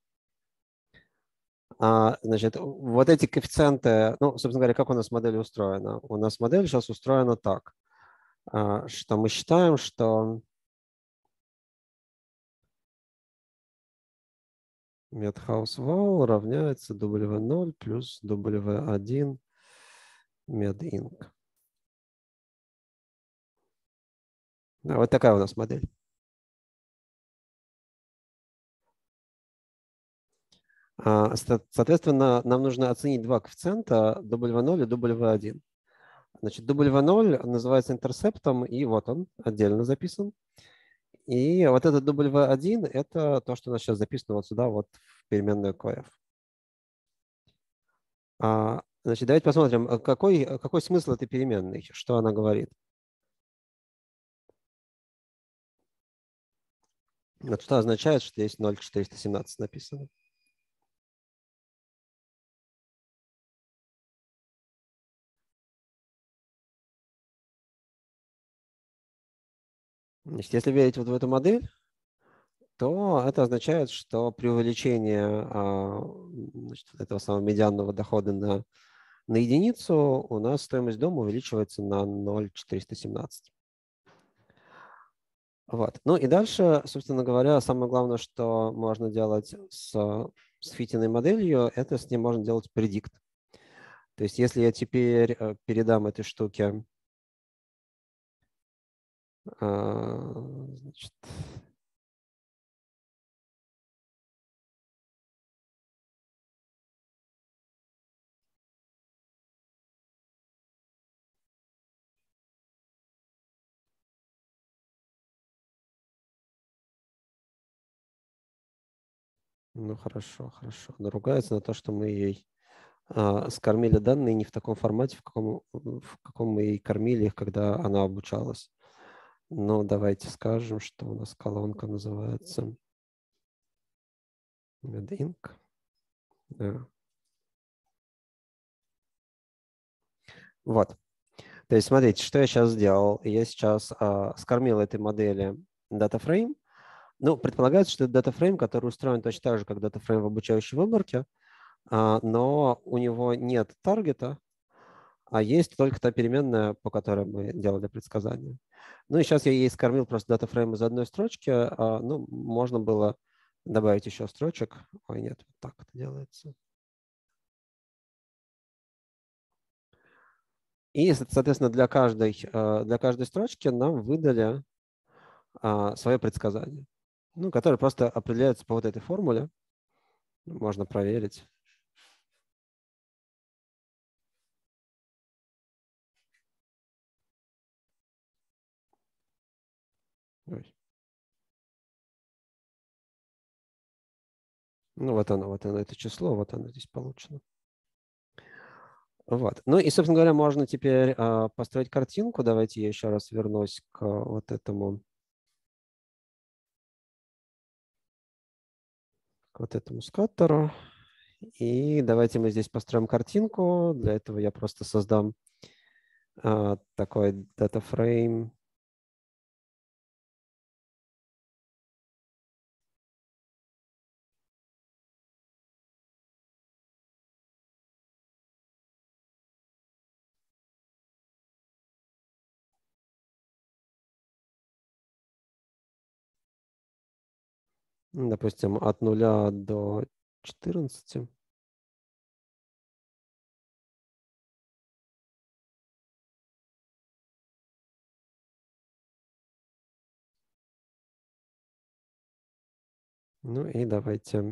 А, значит, вот эти коэффициенты, ну, собственно говоря, как у нас модель устроена? У нас модель сейчас устроена так, что мы считаем, что medHouseVal равняется дабл ю ноль плюс дабл ю один medInc. Да, вот такая у нас модель. Соответственно, нам нужно оценить два коэффициента дабл ю ноль и дабл ю один. Значит, дабл ю ноль называется интерсептом, и вот он отдельно записан. И вот этот дабл ю один – это то, что у нас сейчас записано вот сюда, вот в переменную кф. Значит, давайте посмотрим, какой, какой смысл этой переменной, что она говорит. Вот что означает, что здесь ноль четыреста семнадцать написано. Значит, если верить вот в эту модель, то это означает, что при увеличении значит, этого самого медианного дохода на, на единицу у нас стоимость дома увеличивается на ноль четыреста семнадцать. Вот. Ну и дальше, собственно говоря, самое главное, что можно делать с, с фитиной моделью, это с ней можно делать предикт. То есть если я теперь передам этой штуке значит, ну хорошо, хорошо. Она ругается на то, что мы ей а, скормили данные не в таком формате, в каком, в каком мы ей кормили их, когда она обучалась. Но давайте скажем, что у нас колонка называется medInc. Да. Вот. То есть смотрите, что я сейчас сделал. Я сейчас а, скормил этой модели DataFrame. Ну, предполагается, что это DataFrame, который устроен точно так же, как DataFrame в обучающей выборке, а, но у него нет таргета, а есть только та переменная, по которой мы делали предсказание. Ну и сейчас я ей скормил просто DataFrame из одной строчки. А, ну, можно было добавить еще строчек. Ой, нет, вот так это делается. И, соответственно, для каждой, для каждой строчки нам выдали свое предсказание, ну, которое просто определяется по вот этой формуле. Можно проверить. Ой. Ну, вот оно, вот оно, это число, вот оно здесь получено. Вот. Ну и, собственно говоря, можно теперь а, построить картинку. Давайте я еще раз вернусь к вот этому, к вот этому скаттеру. И давайте мы здесь построим картинку. Для этого я просто создам а, такой DataFrame. Допустим, от нуля до четырнадцати. Ну и давайте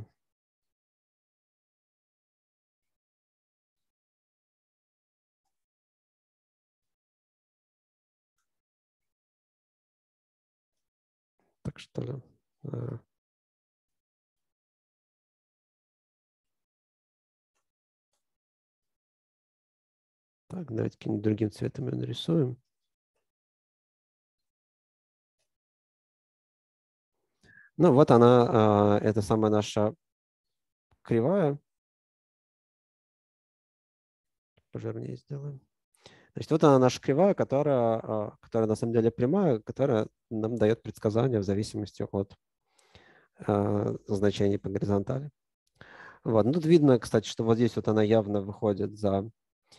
так что ли. Так, давайте каким-нибудь другим цветом ее нарисуем. Ну, вот она, это самая наша кривая. Пожирнее сделаем. Значит, вот она наша кривая, которая, которая на самом деле прямая, которая нам дает предсказания в зависимости от значений по горизонтали. Вот. Ну, тут видно, кстати, что вот здесь вот она явно выходит за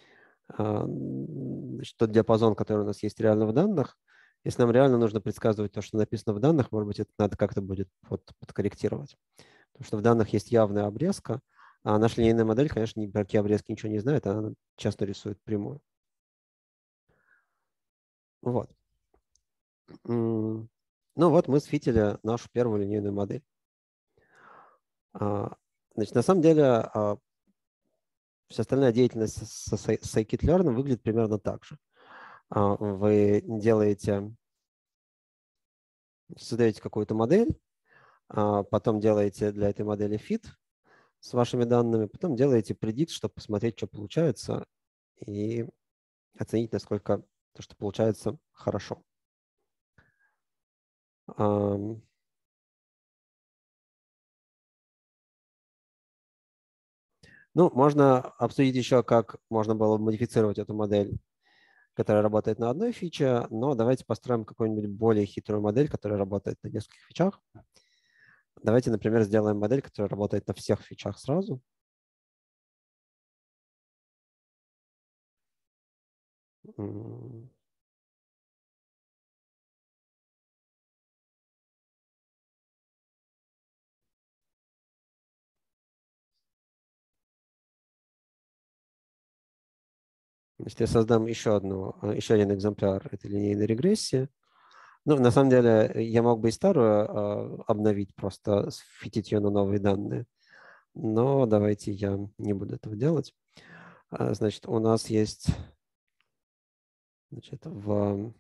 значит, тот диапазон, который у нас есть реально в данных. Если нам реально нужно предсказывать то, что написано в данных, может быть, это надо как-то будет под, подкорректировать. Потому что в данных есть явная обрезка, а наша линейная модель, конечно, ни про какие обрезки ничего не знает, она часто рисует прямую. Вот. Ну вот мы сфитили нашу первую линейную модель. Значит, на самом деле вся остальная деятельность с scikit-learn выглядит примерно так же. Вы делаете, создаете какую-то модель, потом делаете для этой модели fit с вашими данными, потом делаете predict, чтобы посмотреть, что получается, и оценить, насколько то, что получается, хорошо. Ну, можно обсудить еще, как можно было модифицировать эту модель, которая работает на одной фиче, но давайте построим какую-нибудь более хитрую модель, которая работает на нескольких фичах. Давайте, например, сделаем модель, которая работает на всех фичах сразу. Значит, я создам еще, одну, еще один экземпляр этой линейной регрессии. Ну, на самом деле, я мог бы и старую э, обновить, просто сфитить ее на новые данные. Но давайте я не буду этого делать. А, значит, у нас есть значит, в...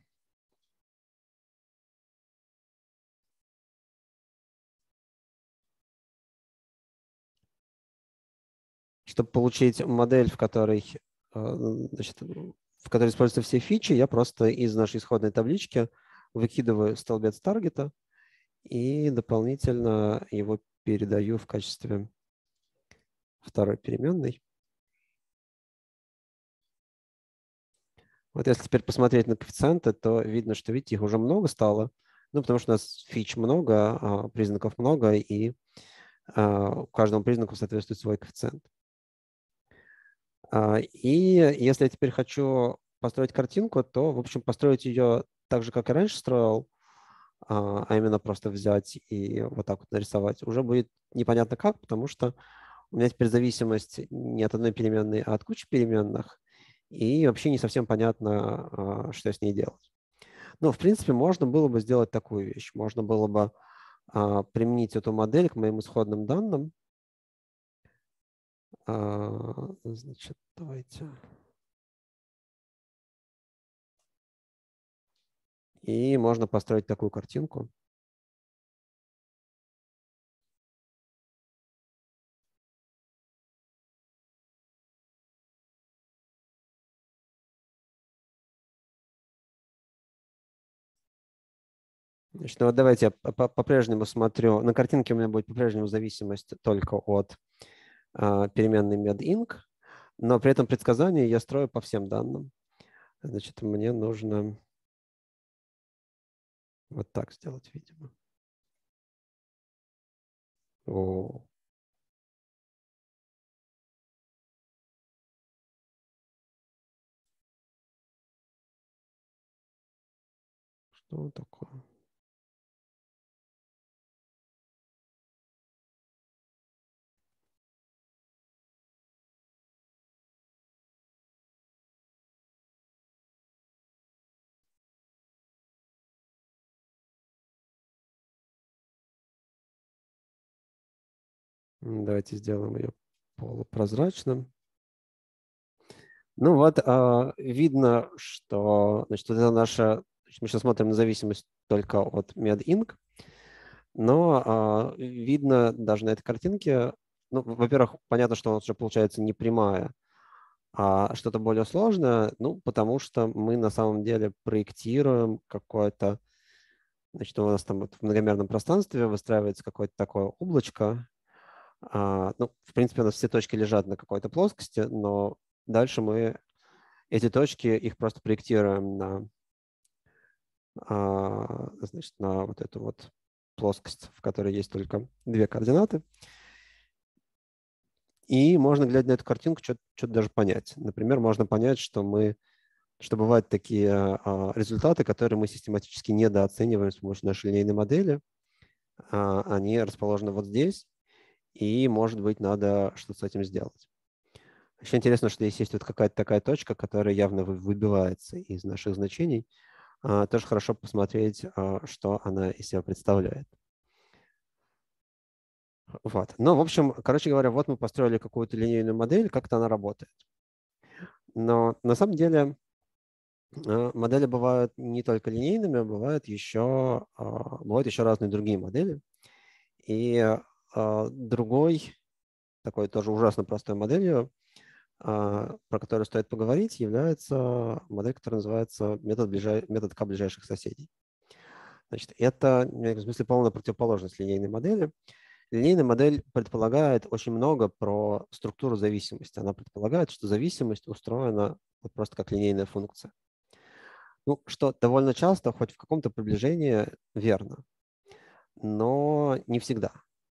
Чтобы получить модель, в которой, значит, в которой используются все фичи, я просто из нашей исходной таблички выкидываю столбец таргета и дополнительно его передаю в качестве второй переменной. Вот если теперь посмотреть на коэффициенты, то видно, что, видите, их уже много стало. Ну, потому что у нас фич много, признаков много, и каждому признаку соответствует свой коэффициент. И если я теперь хочу построить картинку, то, в общем, построить ее так же, как и раньше строил, а именно просто взять и вот так вот нарисовать, уже будет непонятно как, потому что у меня теперь зависимость не от одной переменной, а от кучи переменных, и вообще не совсем понятно, что с ней делать. Ну, в принципе, можно было бы сделать такую вещь. Можно было бы применить эту модель к моим исходным данным. Значит, давайте. И можно построить такую картинку. Значит, ну вот давайте я по-прежнему смотрю. На картинке у меня будет по-прежнему зависимость только от а, переменной medInc, но при этом предсказание я строю по всем данным. Значит, мне нужно вот так сделать, видимо. О. Что такое? Давайте сделаем ее полупрозрачным. Ну вот, видно, что значит, вот это наша... Мы сейчас смотрим на зависимость только от medInc, но видно даже на этой картинке, ну, во-первых, понятно, что у нас уже получается не прямая, а что-то более сложное, ну, потому что мы на самом деле проектируем какое-то... Значит, у нас там вот в многомерном пространстве выстраивается какое-то такое облачко. А, ну, в принципе, у нас все точки лежат на какой-то плоскости, но дальше мы эти точки, их просто проектируем на, а, значит, на вот эту вот плоскость, в которой есть только две координаты. И можно, глядя на эту картинку, что-то даже понять. Например, можно понять, что мы что бывают такие а, результаты, которые мы систематически недооцениваем с помощью нашей линейной модели. А, они расположены вот здесь. и, может быть, надо что-то с этим сделать. Еще интересно, что здесь есть вот какая-то такая точка, которая явно выбивается из наших значений. Тоже хорошо посмотреть, что она из себя представляет. Вот. Ну, в общем, короче говоря, вот мы построили какую-то линейную модель, как-то она работает. Но на самом деле модели бывают не только линейными, бывают еще, бывают еще разные другие модели. И другой, такой тоже ужасно простой моделью, про которую стоит поговорить, является модель, которая называется метод, ближай... метод К ближайших соседей. Значит, это, в смысле, полная противоположность линейной модели. Линейная модель предполагает очень много про структуру зависимости. Она предполагает, что зависимость устроена вот просто как линейная функция. Ну, что довольно часто, хоть в каком-то приближении, верно, но не всегда.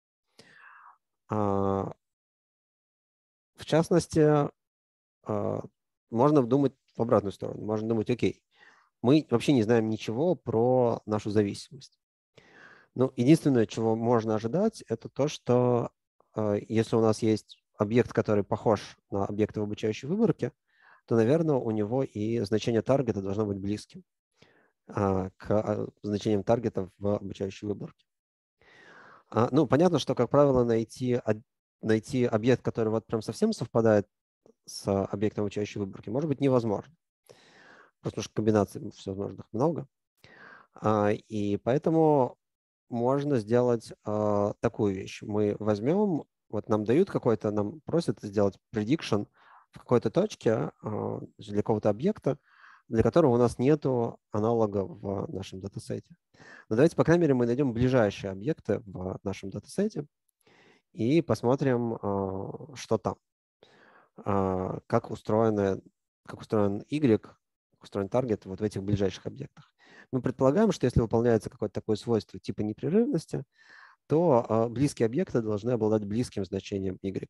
В частности, можно думать в обратную сторону. Можно думать, окей, мы вообще не знаем ничего про нашу зависимость. Ну, единственное, чего можно ожидать, это то, что если у нас есть объект, который похож на объекты в обучающей выборке, то, наверное, у него и значение таргета должно быть близким к значениям таргета в обучающей выборке. Ну, понятно, что, как правило, найти, найти объект, который вот прям совсем совпадает с объектом обучающей выборки, может быть невозможно. Просто что комбинаций всевозможных много. И поэтому можно сделать такую вещь. Мы возьмем, вот нам дают какой-то, нам просят сделать prediction в какой-то точке для какого-то объекта, для которого у нас нет аналога в нашем датасете. Но давайте, по крайней мере, мы найдем ближайшие объекты в нашем датасете и посмотрим, что там. Как устроены, как устроен Y, как устроен таргет вот в этих ближайших объектах. Мы предполагаем, что если выполняется какое-то такое свойство типа непрерывности, то близкие объекты должны обладать близким значением Y.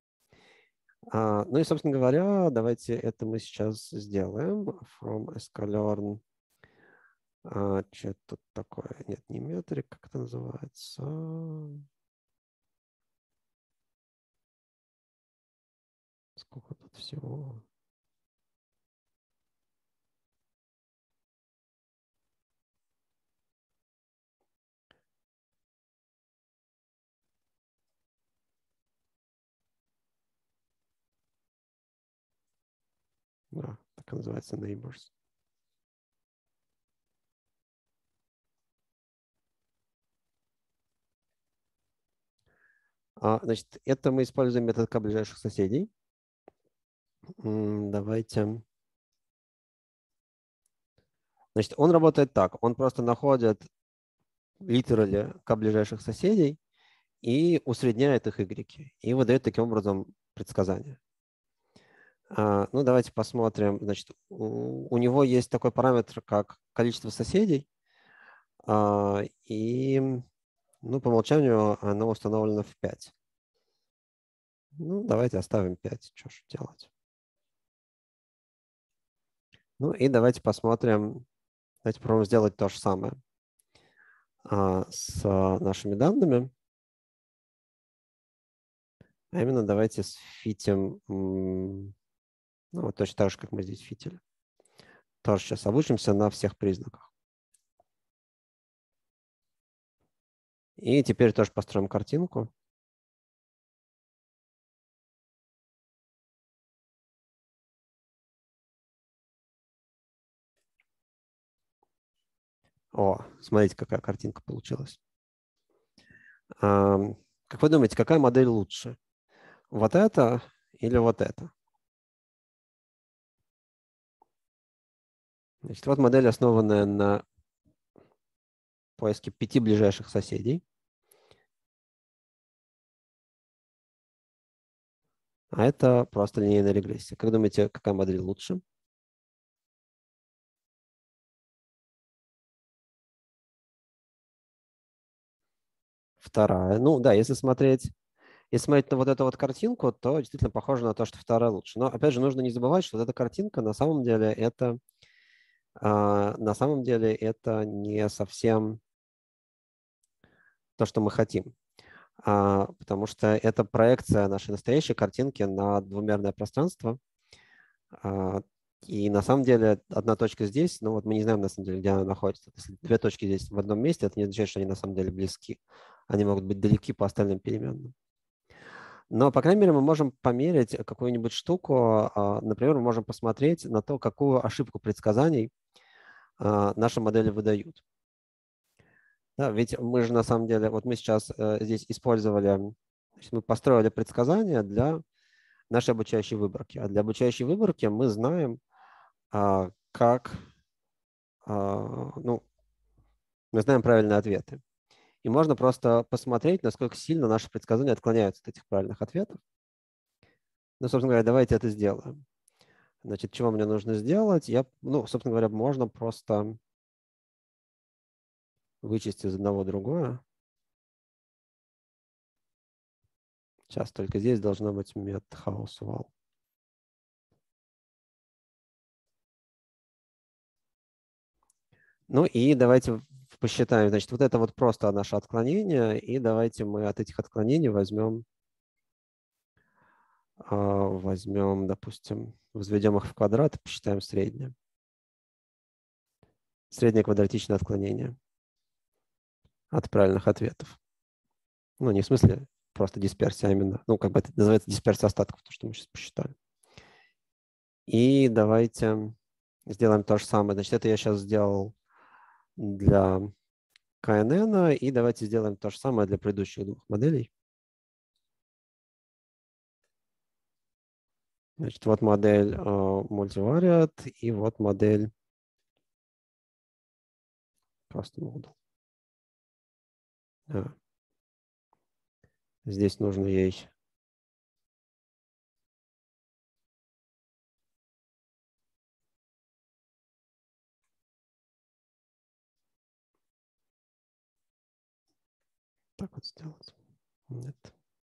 Ну и, собственно говоря, давайте это мы сейчас сделаем. From sklearn. Что тут такое? Нет, не метрик, как это называется? Сколько тут всего? Да, так и называется neighbors. Значит, это мы используем метод К ближайших соседей. Давайте. Значит, он работает так. Он просто находит литерали К ближайших соседей и усредняет их Y. И выдает таким образом предсказания. Ну, давайте посмотрим. Значит, у, у него есть такой параметр, как количество соседей. И, ну, по умолчанию оно установлено в пять. Ну, давайте оставим пять. Что ж делать? Ну, и давайте посмотрим. Давайте попробуем сделать то же самое с нашими данными. А именно давайте сфитим, ну, вот точно так же, как мы здесь фитили. Тоже сейчас обучимся на всех признаках. И теперь тоже построим картинку. О, смотрите, какая картинка получилась. Как вы думаете, какая модель лучше? Вот это или вот это? Значит, вот модель, основанная на поиске пяти ближайших соседей. А это просто линейная регрессия. Как думаете, какая модель лучше? Вторая. Ну да, если смотреть, если смотреть на вот эту вот картинку, то действительно похоже на то, что вторая лучше. Но опять же, нужно не забывать, что вот эта картинка на самом деле это, а, на самом деле это не совсем то, что мы хотим. потому что это проекция нашей настоящей картинки на двумерное пространство. И на самом деле одна точка здесь, но вот мы не знаем на самом деле, где она находится. Если две точки здесь в одном месте, это не означает, что они на самом деле близки. Они могут быть далеки по остальным переменным. Но, по крайней мере, мы можем померить какую-нибудь штуку. Например, мы можем посмотреть на то, какую ошибку предсказаний наши модели выдают. Да, ведь мы же на самом деле, вот мы сейчас здесь использовали, значит, мы построили предсказания для нашей обучающей выборки. А для обучающей выборки мы знаем, как, ну, мы знаем правильные ответы. И можно просто посмотреть, насколько сильно наши предсказания отклоняются от этих правильных ответов. Ну, собственно говоря, давайте это сделаем. Значит, чего мне нужно сделать? Я, ну, собственно говоря, можно просто вычесть из одного другое. Сейчас только здесь должно быть метод house_val. Ну и давайте посчитаем. Значит, вот это вот просто наше отклонение. И давайте мы от этих отклонений возьмем, возьмем, допустим, возведем их в квадрат и посчитаем среднее. Среднее квадратичное отклонение от правильных ответов. Ну, не в смысле просто дисперсия, а именно, ну, как бы это называется дисперсия остатков, то, что мы сейчас посчитали. И давайте сделаем то же самое. Значит, это я сейчас сделал для ка эн эн, и давайте сделаем то же самое для предыдущих двух моделей. Значит, вот модель uh, multivariate, и вот модель просто model. А. Здесь нужно ей так вот сделать. Нет.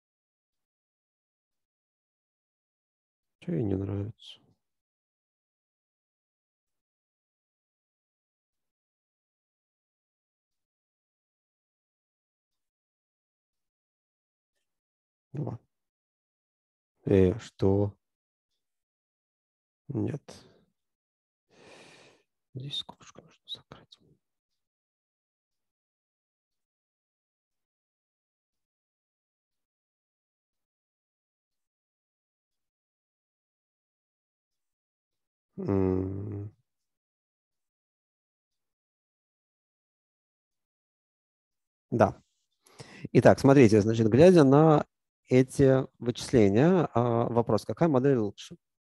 Что ей не нравится? Вот. Э, что? Нет. Здесь скобочку нужно закрыть. М-м. Да. Итак, смотрите, значит, глядя на эти вычисления, вопрос, какая модель лучше?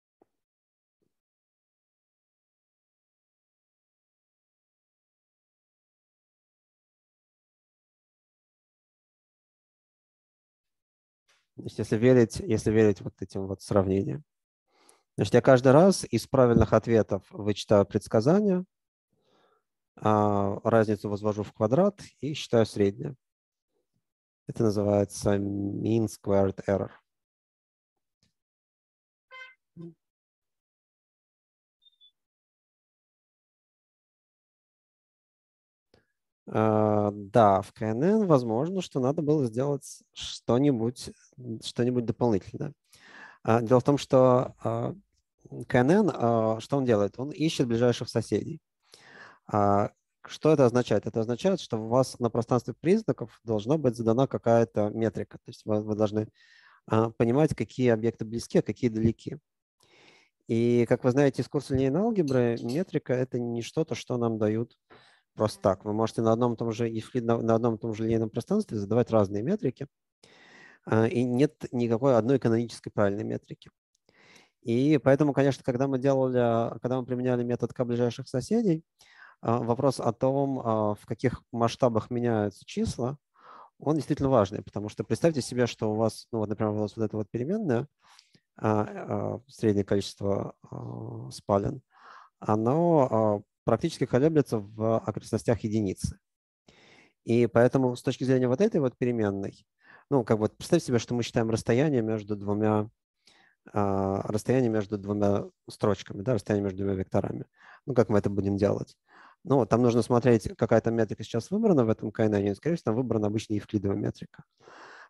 Значит, если верить, если верить вот этим вот сравнениям. Значит, я каждый раз из правильных ответов вычитаю предсказания, разницу возвожу в квадрат и считаю среднее. Это называется mean squared error. Uh, да, в ка эн эн возможно, что надо было сделать что-нибудь что-нибудь дополнительное. Uh, дело в том, что uh, ка эн эн, uh, что он делает? Он ищет ближайших соседей. Uh, что это означает? Это означает, что у вас на пространстве признаков должна быть задана какая-то метрика. То есть вы, вы должны uh, понимать, какие объекты близки, а какие далеки. И, как вы знаете из курса линейной алгебры, метрика – это не что-то, что нам дают просто так. Вы можете на одном и том же, на одном и том же линейном пространстве задавать разные метрики, и нет никакой одной канонической правильной метрики. И поэтому, конечно, когда мы делали, когда мы применяли метод к ближайших соседей, вопрос о том, в каких масштабах меняются числа, он действительно важный, потому что представьте себе, что у вас, ну вот, например, у вас вот эта вот переменная, среднее количество спален, оно практически колеблется в окрестностях единицы. И поэтому с точки зрения вот этой вот переменной, ну, как бы представьте себе, что мы считаем расстояние между двумя, а, расстояние между двумя строчками, да, расстояние между двумя векторами. Ну, как мы это будем делать? Ну, там нужно смотреть, какая-то метрика сейчас выбрана в этом ка эн эн, и, скорее всего, там выбрана обычная евклидовая метрика.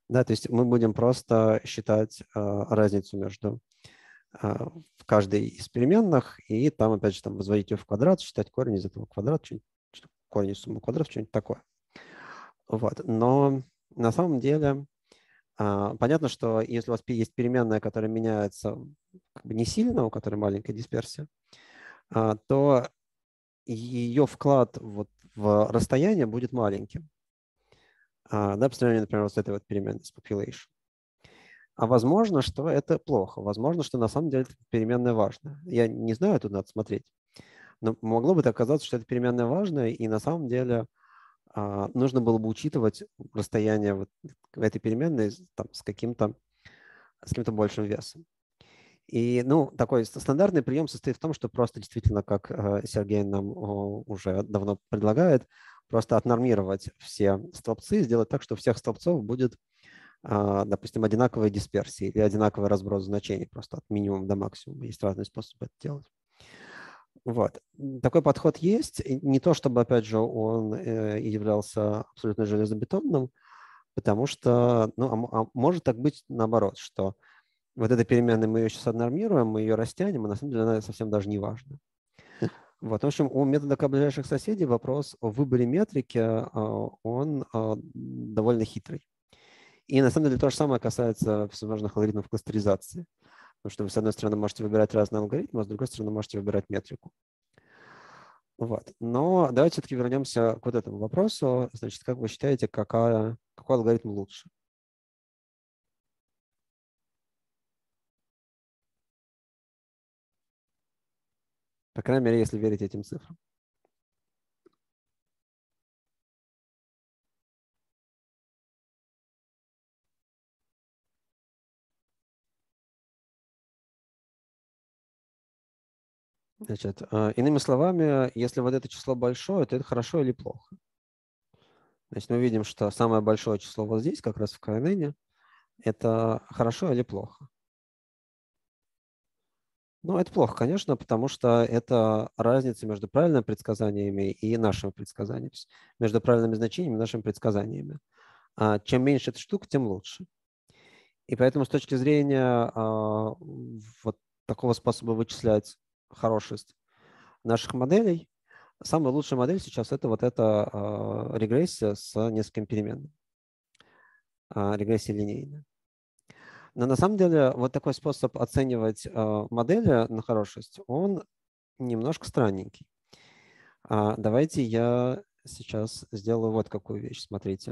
Да, то есть мы будем просто считать а, разницу между а, в каждой из переменных, и там, опять же, там возводить ее в квадрат, считать корень из этого квадрата, корень из суммы квадратов, что-нибудь такое. Вот. Но на самом деле а, понятно, что если у вас есть переменная, которая меняется как бы не сильно, у которой маленькая дисперсия, а, то ее вклад вот в расстояние будет маленьким. А, да, по сравнению, например, вот с этой вот переменной с population. А возможно, что это плохо. Возможно, что на самом деле эта переменная важная. Я не знаю, тут надо смотреть. Но могло бы оказаться, что эта переменная важная, и на самом деле а, нужно было бы учитывать расстояние вот в этой переменной там, с каким-то с каким-то большим весом. И, ну, такой стандартный прием состоит в том, что просто действительно, как э, Сергей нам о, уже давно предлагает, просто отнормировать все столбцы, сделать так, что у всех столбцов будет, э, допустим, одинаковая дисперсия или одинаковый разброс значений, просто от минимума до максимума. Есть разные способы это делать. Вот. Такой подход есть. И не то, чтобы, опять же, он э, являлся абсолютно железобетонным, потому что, ну, а, а может так быть наоборот, что вот эта переменная, мы ее сейчас отнормируем, мы ее растянем, и на самом деле она совсем даже не важна. Вот. В общем, у метода К ближайших соседей вопрос о выборе метрики, он довольно хитрый. И на самом деле то же самое касается всевозможных алгоритмов кластеризации. Потому что вы, с одной стороны, можете выбирать разные алгоритмы, а с другой стороны, можете выбирать метрику. Вот. Но давайте все-таки вернемся к вот этому вопросу. Значит, как вы считаете, какая, какой алгоритм лучше? По крайней мере, если верить этим цифрам. Значит, иными словами, если вот это число большое, то это хорошо или плохо? Значит, мы видим, что самое большое число вот здесь, как раз в ка эн эн, это хорошо или плохо? Ну, это плохо, конечно, потому что это разница между правильными предсказаниями и нашими предсказаниями, между правильными значениями и нашими предсказаниями. А чем меньше эта штука, тем лучше. И поэтому с точки зрения а, вот такого способа вычислять хорошесть наших моделей, самая лучшая модель сейчас это вот эта а, регрессия с несколькими переменными, а, регрессия линейная. Но на самом деле вот такой способ оценивать а, модели на хорошесть, он немножко странненький. А, давайте я сейчас сделаю вот какую вещь. Смотрите.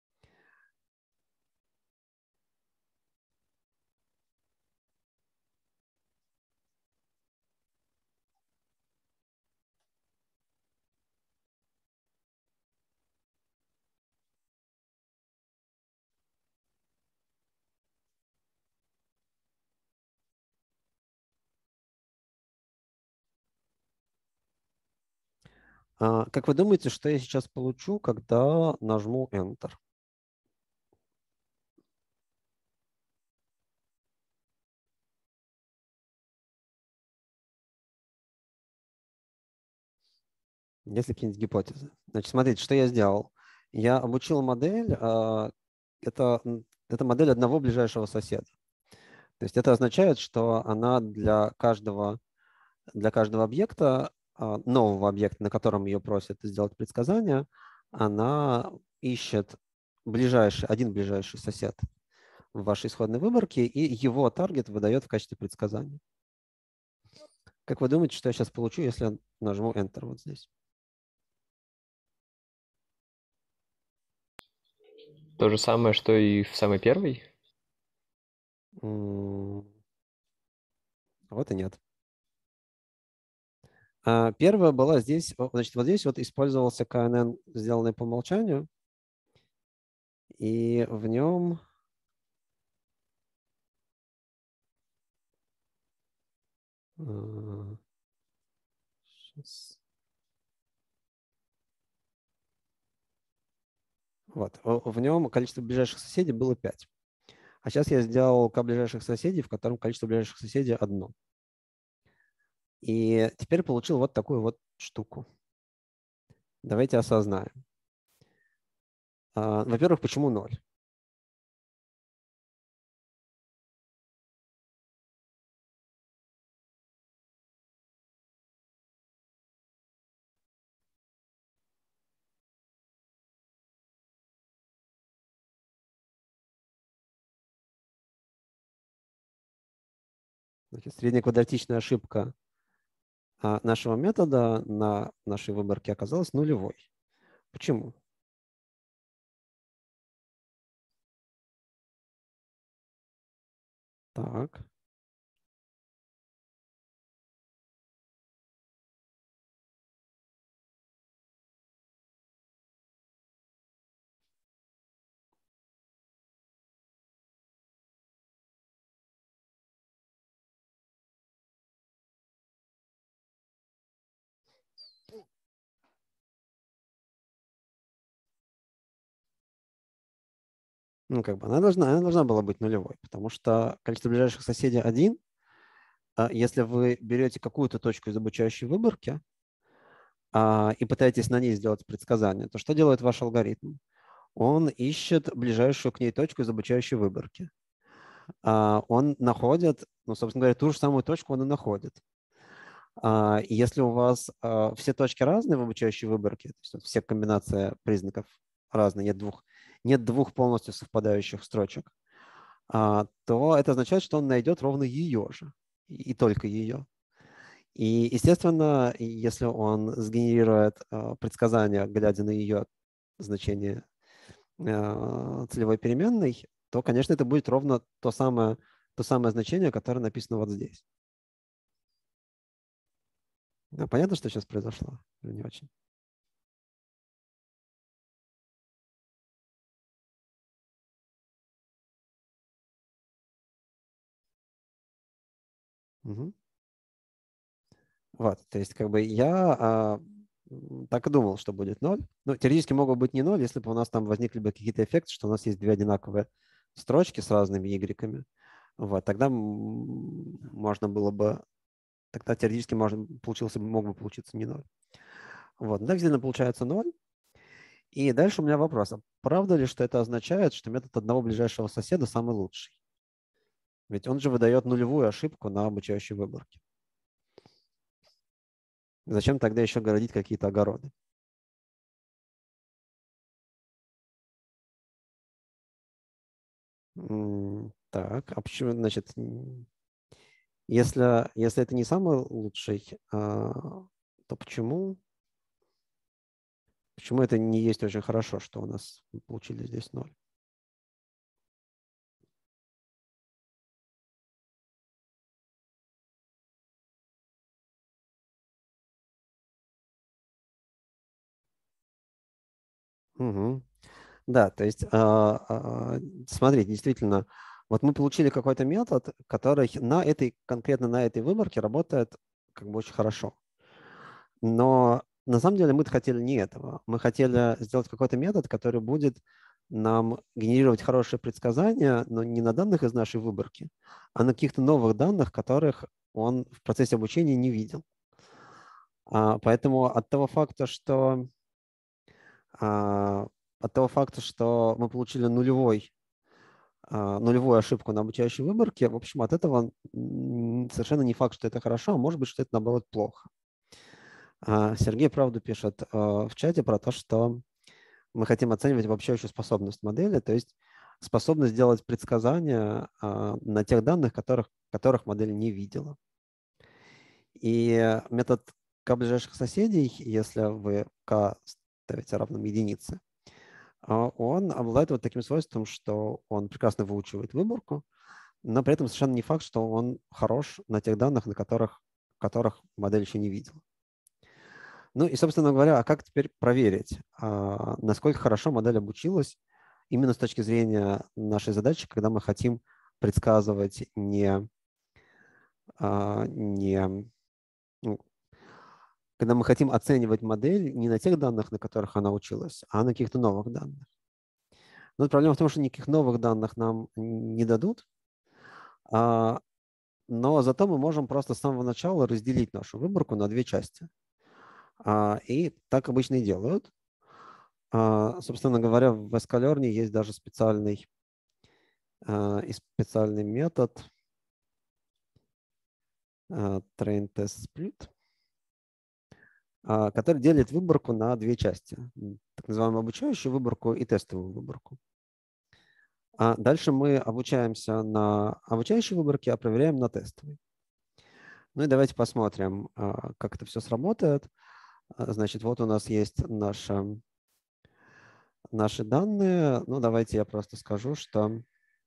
А, как вы думаете, что я сейчас получу, когда нажму Enter? Есть ли какие-нибудь гипотезы? Значит, смотрите, что я сделал. Я обучил модель, а, это, это модель одного ближайшего соседа. То есть это означает, что она для каждого, для каждого объекта, а, нового объекта, на котором ее просят сделать предсказание, она ищет ближайший, один ближайший сосед в вашей исходной выборке, и его таргет выдает в качестве предсказания. Как вы думаете, что я сейчас получу, если я нажму Enter вот здесь? То же самое, что и в самой первой? Вот и нет. Первая была здесь, значит, вот здесь вот использовался ка эн эн, сделанный по умолчанию, и в нем сейчас. Вот, в нем количество ближайших соседей было пять. А сейчас я сделал к ближайших соседей, в котором количество ближайших соседей одно. И теперь получил вот такую вот штуку. Давайте осознаем. Во-первых, почему ноль? Значит, средняя квадратичная ошибка нашего метода на нашей выборке оказалась нулевой. Почему? Так. Ну, как бы она должна, она должна была быть нулевой, потому что количество ближайших соседей один. А если вы берете какую-то точку из обучающей выборки а, и пытаетесь на ней сделать предсказание, то что делает ваш алгоритм? Он ищет ближайшую к ней точку из обучающей выборки. А, он находит, ну, собственно говоря, ту же самую точку он и находит. А, и если у вас а, все точки разные в обучающей выборке, то есть вот все комбинации признаков разные, нет двух, нет двух полностью совпадающих строчек, а, то это означает, что он найдет ровно ее же, и, и только ее. И, естественно, если он сгенерирует а, предсказание, глядя на ее значение а, целевой переменной, то, конечно, это будет ровно то самое, то самое значение, которое написано вот здесь. А, понятно, что сейчас произошло? Или не очень? Угу. Вот, то есть как бы я а, так и думал, что будет ноль. Ну, теоретически могло быть не ноль, если бы у нас там возникли бы какие-то эффекты, что у нас есть две одинаковые строчки с разными y. Вот, тогда можно было бы, тогда теоретически можно, получился, мог бы получиться не ноль. Вот, так действительно получается ноль. И дальше у меня вопрос. А правда ли, что это означает, что метод одного ближайшего соседа самый лучший? Ведь он же выдает нулевую ошибку на обучающей выборке. Зачем тогда еще городить какие-то огороды? Так, а почему, значит, если, если это не самый лучший, то почему, почему это не есть очень хорошо, что у нас получили здесь ноль? Угу. Да, то есть, а, а, смотрите, действительно, вот мы получили какой-то метод, который на этой, конкретно на этой выборке работает как бы очень хорошо. Но на самом деле мы хотели не этого. Мы хотели сделать какой-то метод, который будет нам генерировать хорошие предсказания, но не на данных из нашей выборки, а на каких-то новых данных, которых он в процессе обучения не видел. А, поэтому от того факта, что а, от того факта, что мы получили нулевой, а, нулевую ошибку на обучающей выборке, в общем, от этого совершенно не факт, что это хорошо, а может быть, что это, наоборот, плохо. А, Сергей, правда, пишет а, в чате про то, что мы хотим оценивать обобщающую способность модели, то есть способность делать предсказания а, на тех данных, которых, которых модель не видела. И метод k ближайших соседей, если вы k ставите равным единице, он обладает вот таким свойством, что он прекрасно выучивает выборку, но при этом совершенно не факт, что он хорош на тех данных, на которых, которых модель еще не видела. Ну и, собственно говоря, а как теперь проверить, насколько хорошо модель обучилась именно с точки зрения нашей задачи, когда мы хотим предсказывать не, не ну, когда мы хотим оценивать модель не на тех данных, на которых она училась, а на каких-то новых данных. Но проблема в том, что никаких новых данных нам не дадут, но зато мы можем просто с самого начала разделить нашу выборку на две части. И так обычно и делают. Собственно говоря, в sklearn есть даже специальный, и специальный метод train test split, который делит выборку на две части. Так называемую обучающую выборку и тестовую выборку. А дальше мы обучаемся на обучающей выборке, а проверяем на тестовой. Ну и давайте посмотрим, как это все сработает. Значит, вот у нас есть наша, наши данные. Ну, давайте я просто скажу, что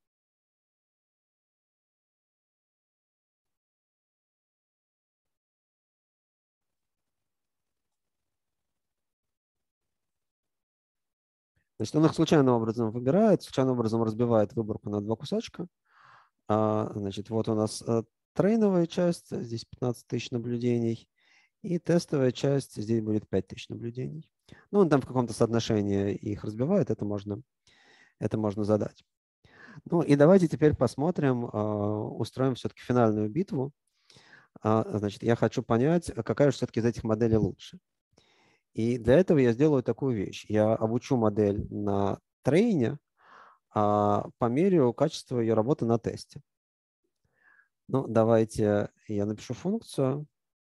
Значит, он их случайным образом выбирает, случайным образом разбивает выборку на два кусочка. А, значит, вот у нас трейновая часть, здесь пятнадцать тысяч наблюдений, и тестовая часть, здесь будет пять тысяч наблюдений. Ну, он там в каком-то соотношении их разбивает, это можно, это можно задать. Ну и давайте теперь посмотрим, устроим все-таки финальную битву. Значит, я хочу понять, какая же все-таки из этих моделей лучше. И для этого я сделаю такую вещь. Я обучу модель на трейне, а померяю качество ее работы на тесте. Ну, давайте я напишу функцию,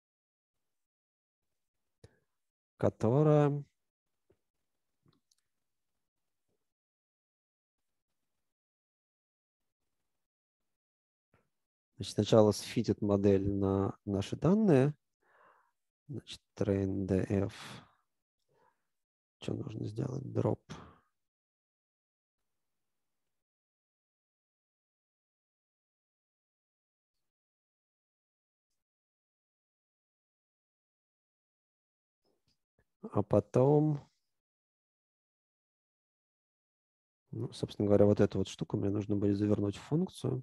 которая значит, сначала сфитит модель на наши данные. Значит, train.df. Что нужно сделать? Drop. А потом, ну, собственно говоря, вот эту вот штуку мне нужно будет завернуть в функцию.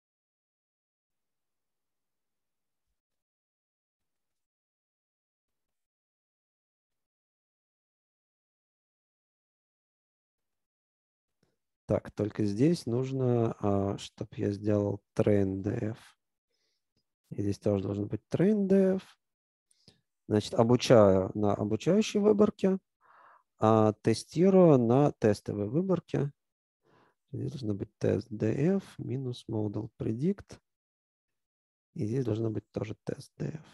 Так, только здесь нужно, чтобы я сделал train.df. И здесь тоже должен быть train.df. Значит, обучаю на обучающей выборке, а тестирую на тестовой выборке. Здесь должно быть test.df минус model predict. И здесь должно быть тоже test.df.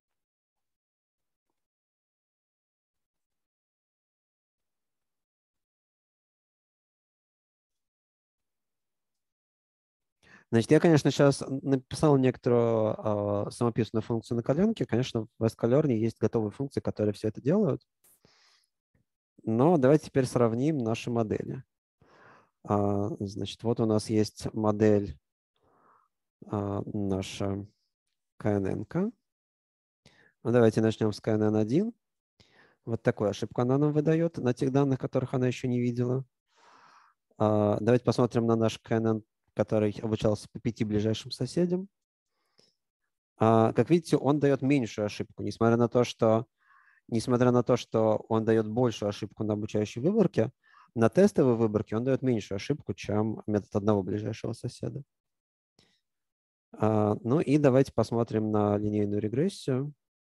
Значит, я, конечно, сейчас написал некоторую э, самописную функцию на коленке. Конечно, в sklearn есть готовые функции, которые все это делают. Но давайте теперь сравним наши модели. А, значит, вот у нас есть модель а, наша ка эн эн-ка. Ну, давайте начнем с ка эн эн один. Вот такую ошибку она нам выдает на тех данных, которых она еще не видела. А, давайте посмотрим на наш ка эн эн, который обучался по пяти ближайшим соседям. А, как видите, он дает меньшую ошибку, несмотря на то, что, несмотря на то, что он дает большую ошибку на обучающей выборке, на тестовой выборке он дает меньшую ошибку, чем метод одного ближайшего соседа. А, ну и давайте посмотрим на линейную регрессию.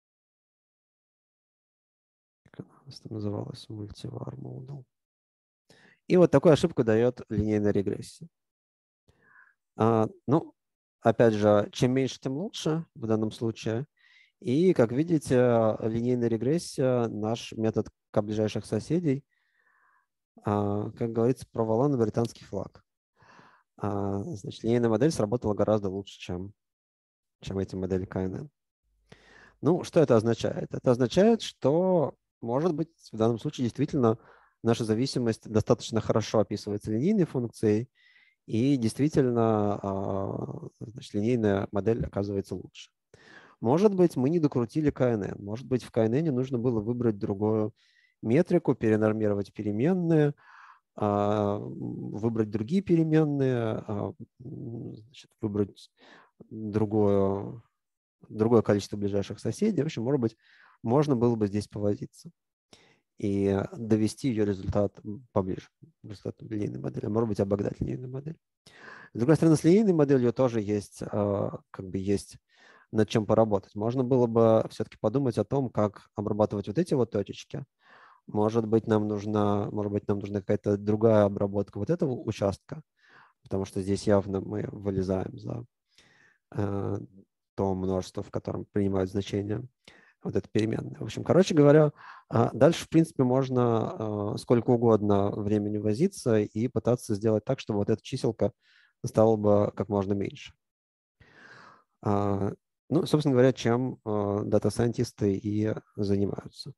Как она у нас там называлась? Multivar model. И вот такую ошибку дает линейная регрессия. А, ну, опять же, чем меньше, тем лучше в данном случае. И, как видите, линейная регрессия, наш метод к ближайших соседей, а, как говорится, провала на британский флаг. А, значит, линейная модель сработала гораздо лучше, чем, чем эти модели ка эн эн. Ну, что это означает? Это означает, что, может быть, в данном случае действительно наша зависимость достаточно хорошо описывается линейной функцией, и действительно значит, линейная модель оказывается лучше. Может быть, мы не докрутили ка эн эн. Может быть, в ка эн эн нужно было выбрать другую метрику, перенормировать переменные, выбрать другие переменные, значит, выбрать другое, другое количество ближайших соседей. В общем, может быть, можно было бы здесь повозиться и довести ее результат поближе к результату линейной модели, а может быть, обогнать линейную модель. С другой стороны, с линейной моделью тоже есть, как бы есть над чем поработать. Можно было бы все-таки подумать о том, как обрабатывать вот эти вот точечки. Может быть, нам нужна, может быть, нам нужна какая-то другая обработка вот этого участка, потому что здесь явно мы вылезаем за э, то множество, в котором принимают значение вот эта переменная. В общем, короче говоря, дальше, в принципе, можно сколько угодно времени возиться и пытаться сделать так, чтобы вот эта чиселка стала бы как можно меньше. Ну, собственно говоря, чем дата-сайентисты и занимаются.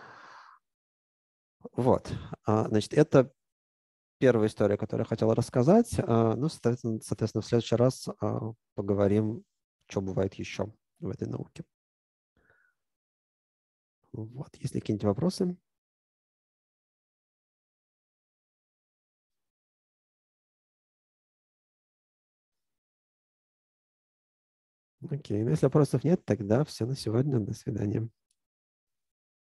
Вот. Значит, это первая история, которую я хотел рассказать. Ну, соответственно, соответственно, в следующий раз поговорим, что бывает еще в этой науке. Вот. Есть ли какие-нибудь вопросы? Окей. Ну, если вопросов нет, тогда все на сегодня. До свидания.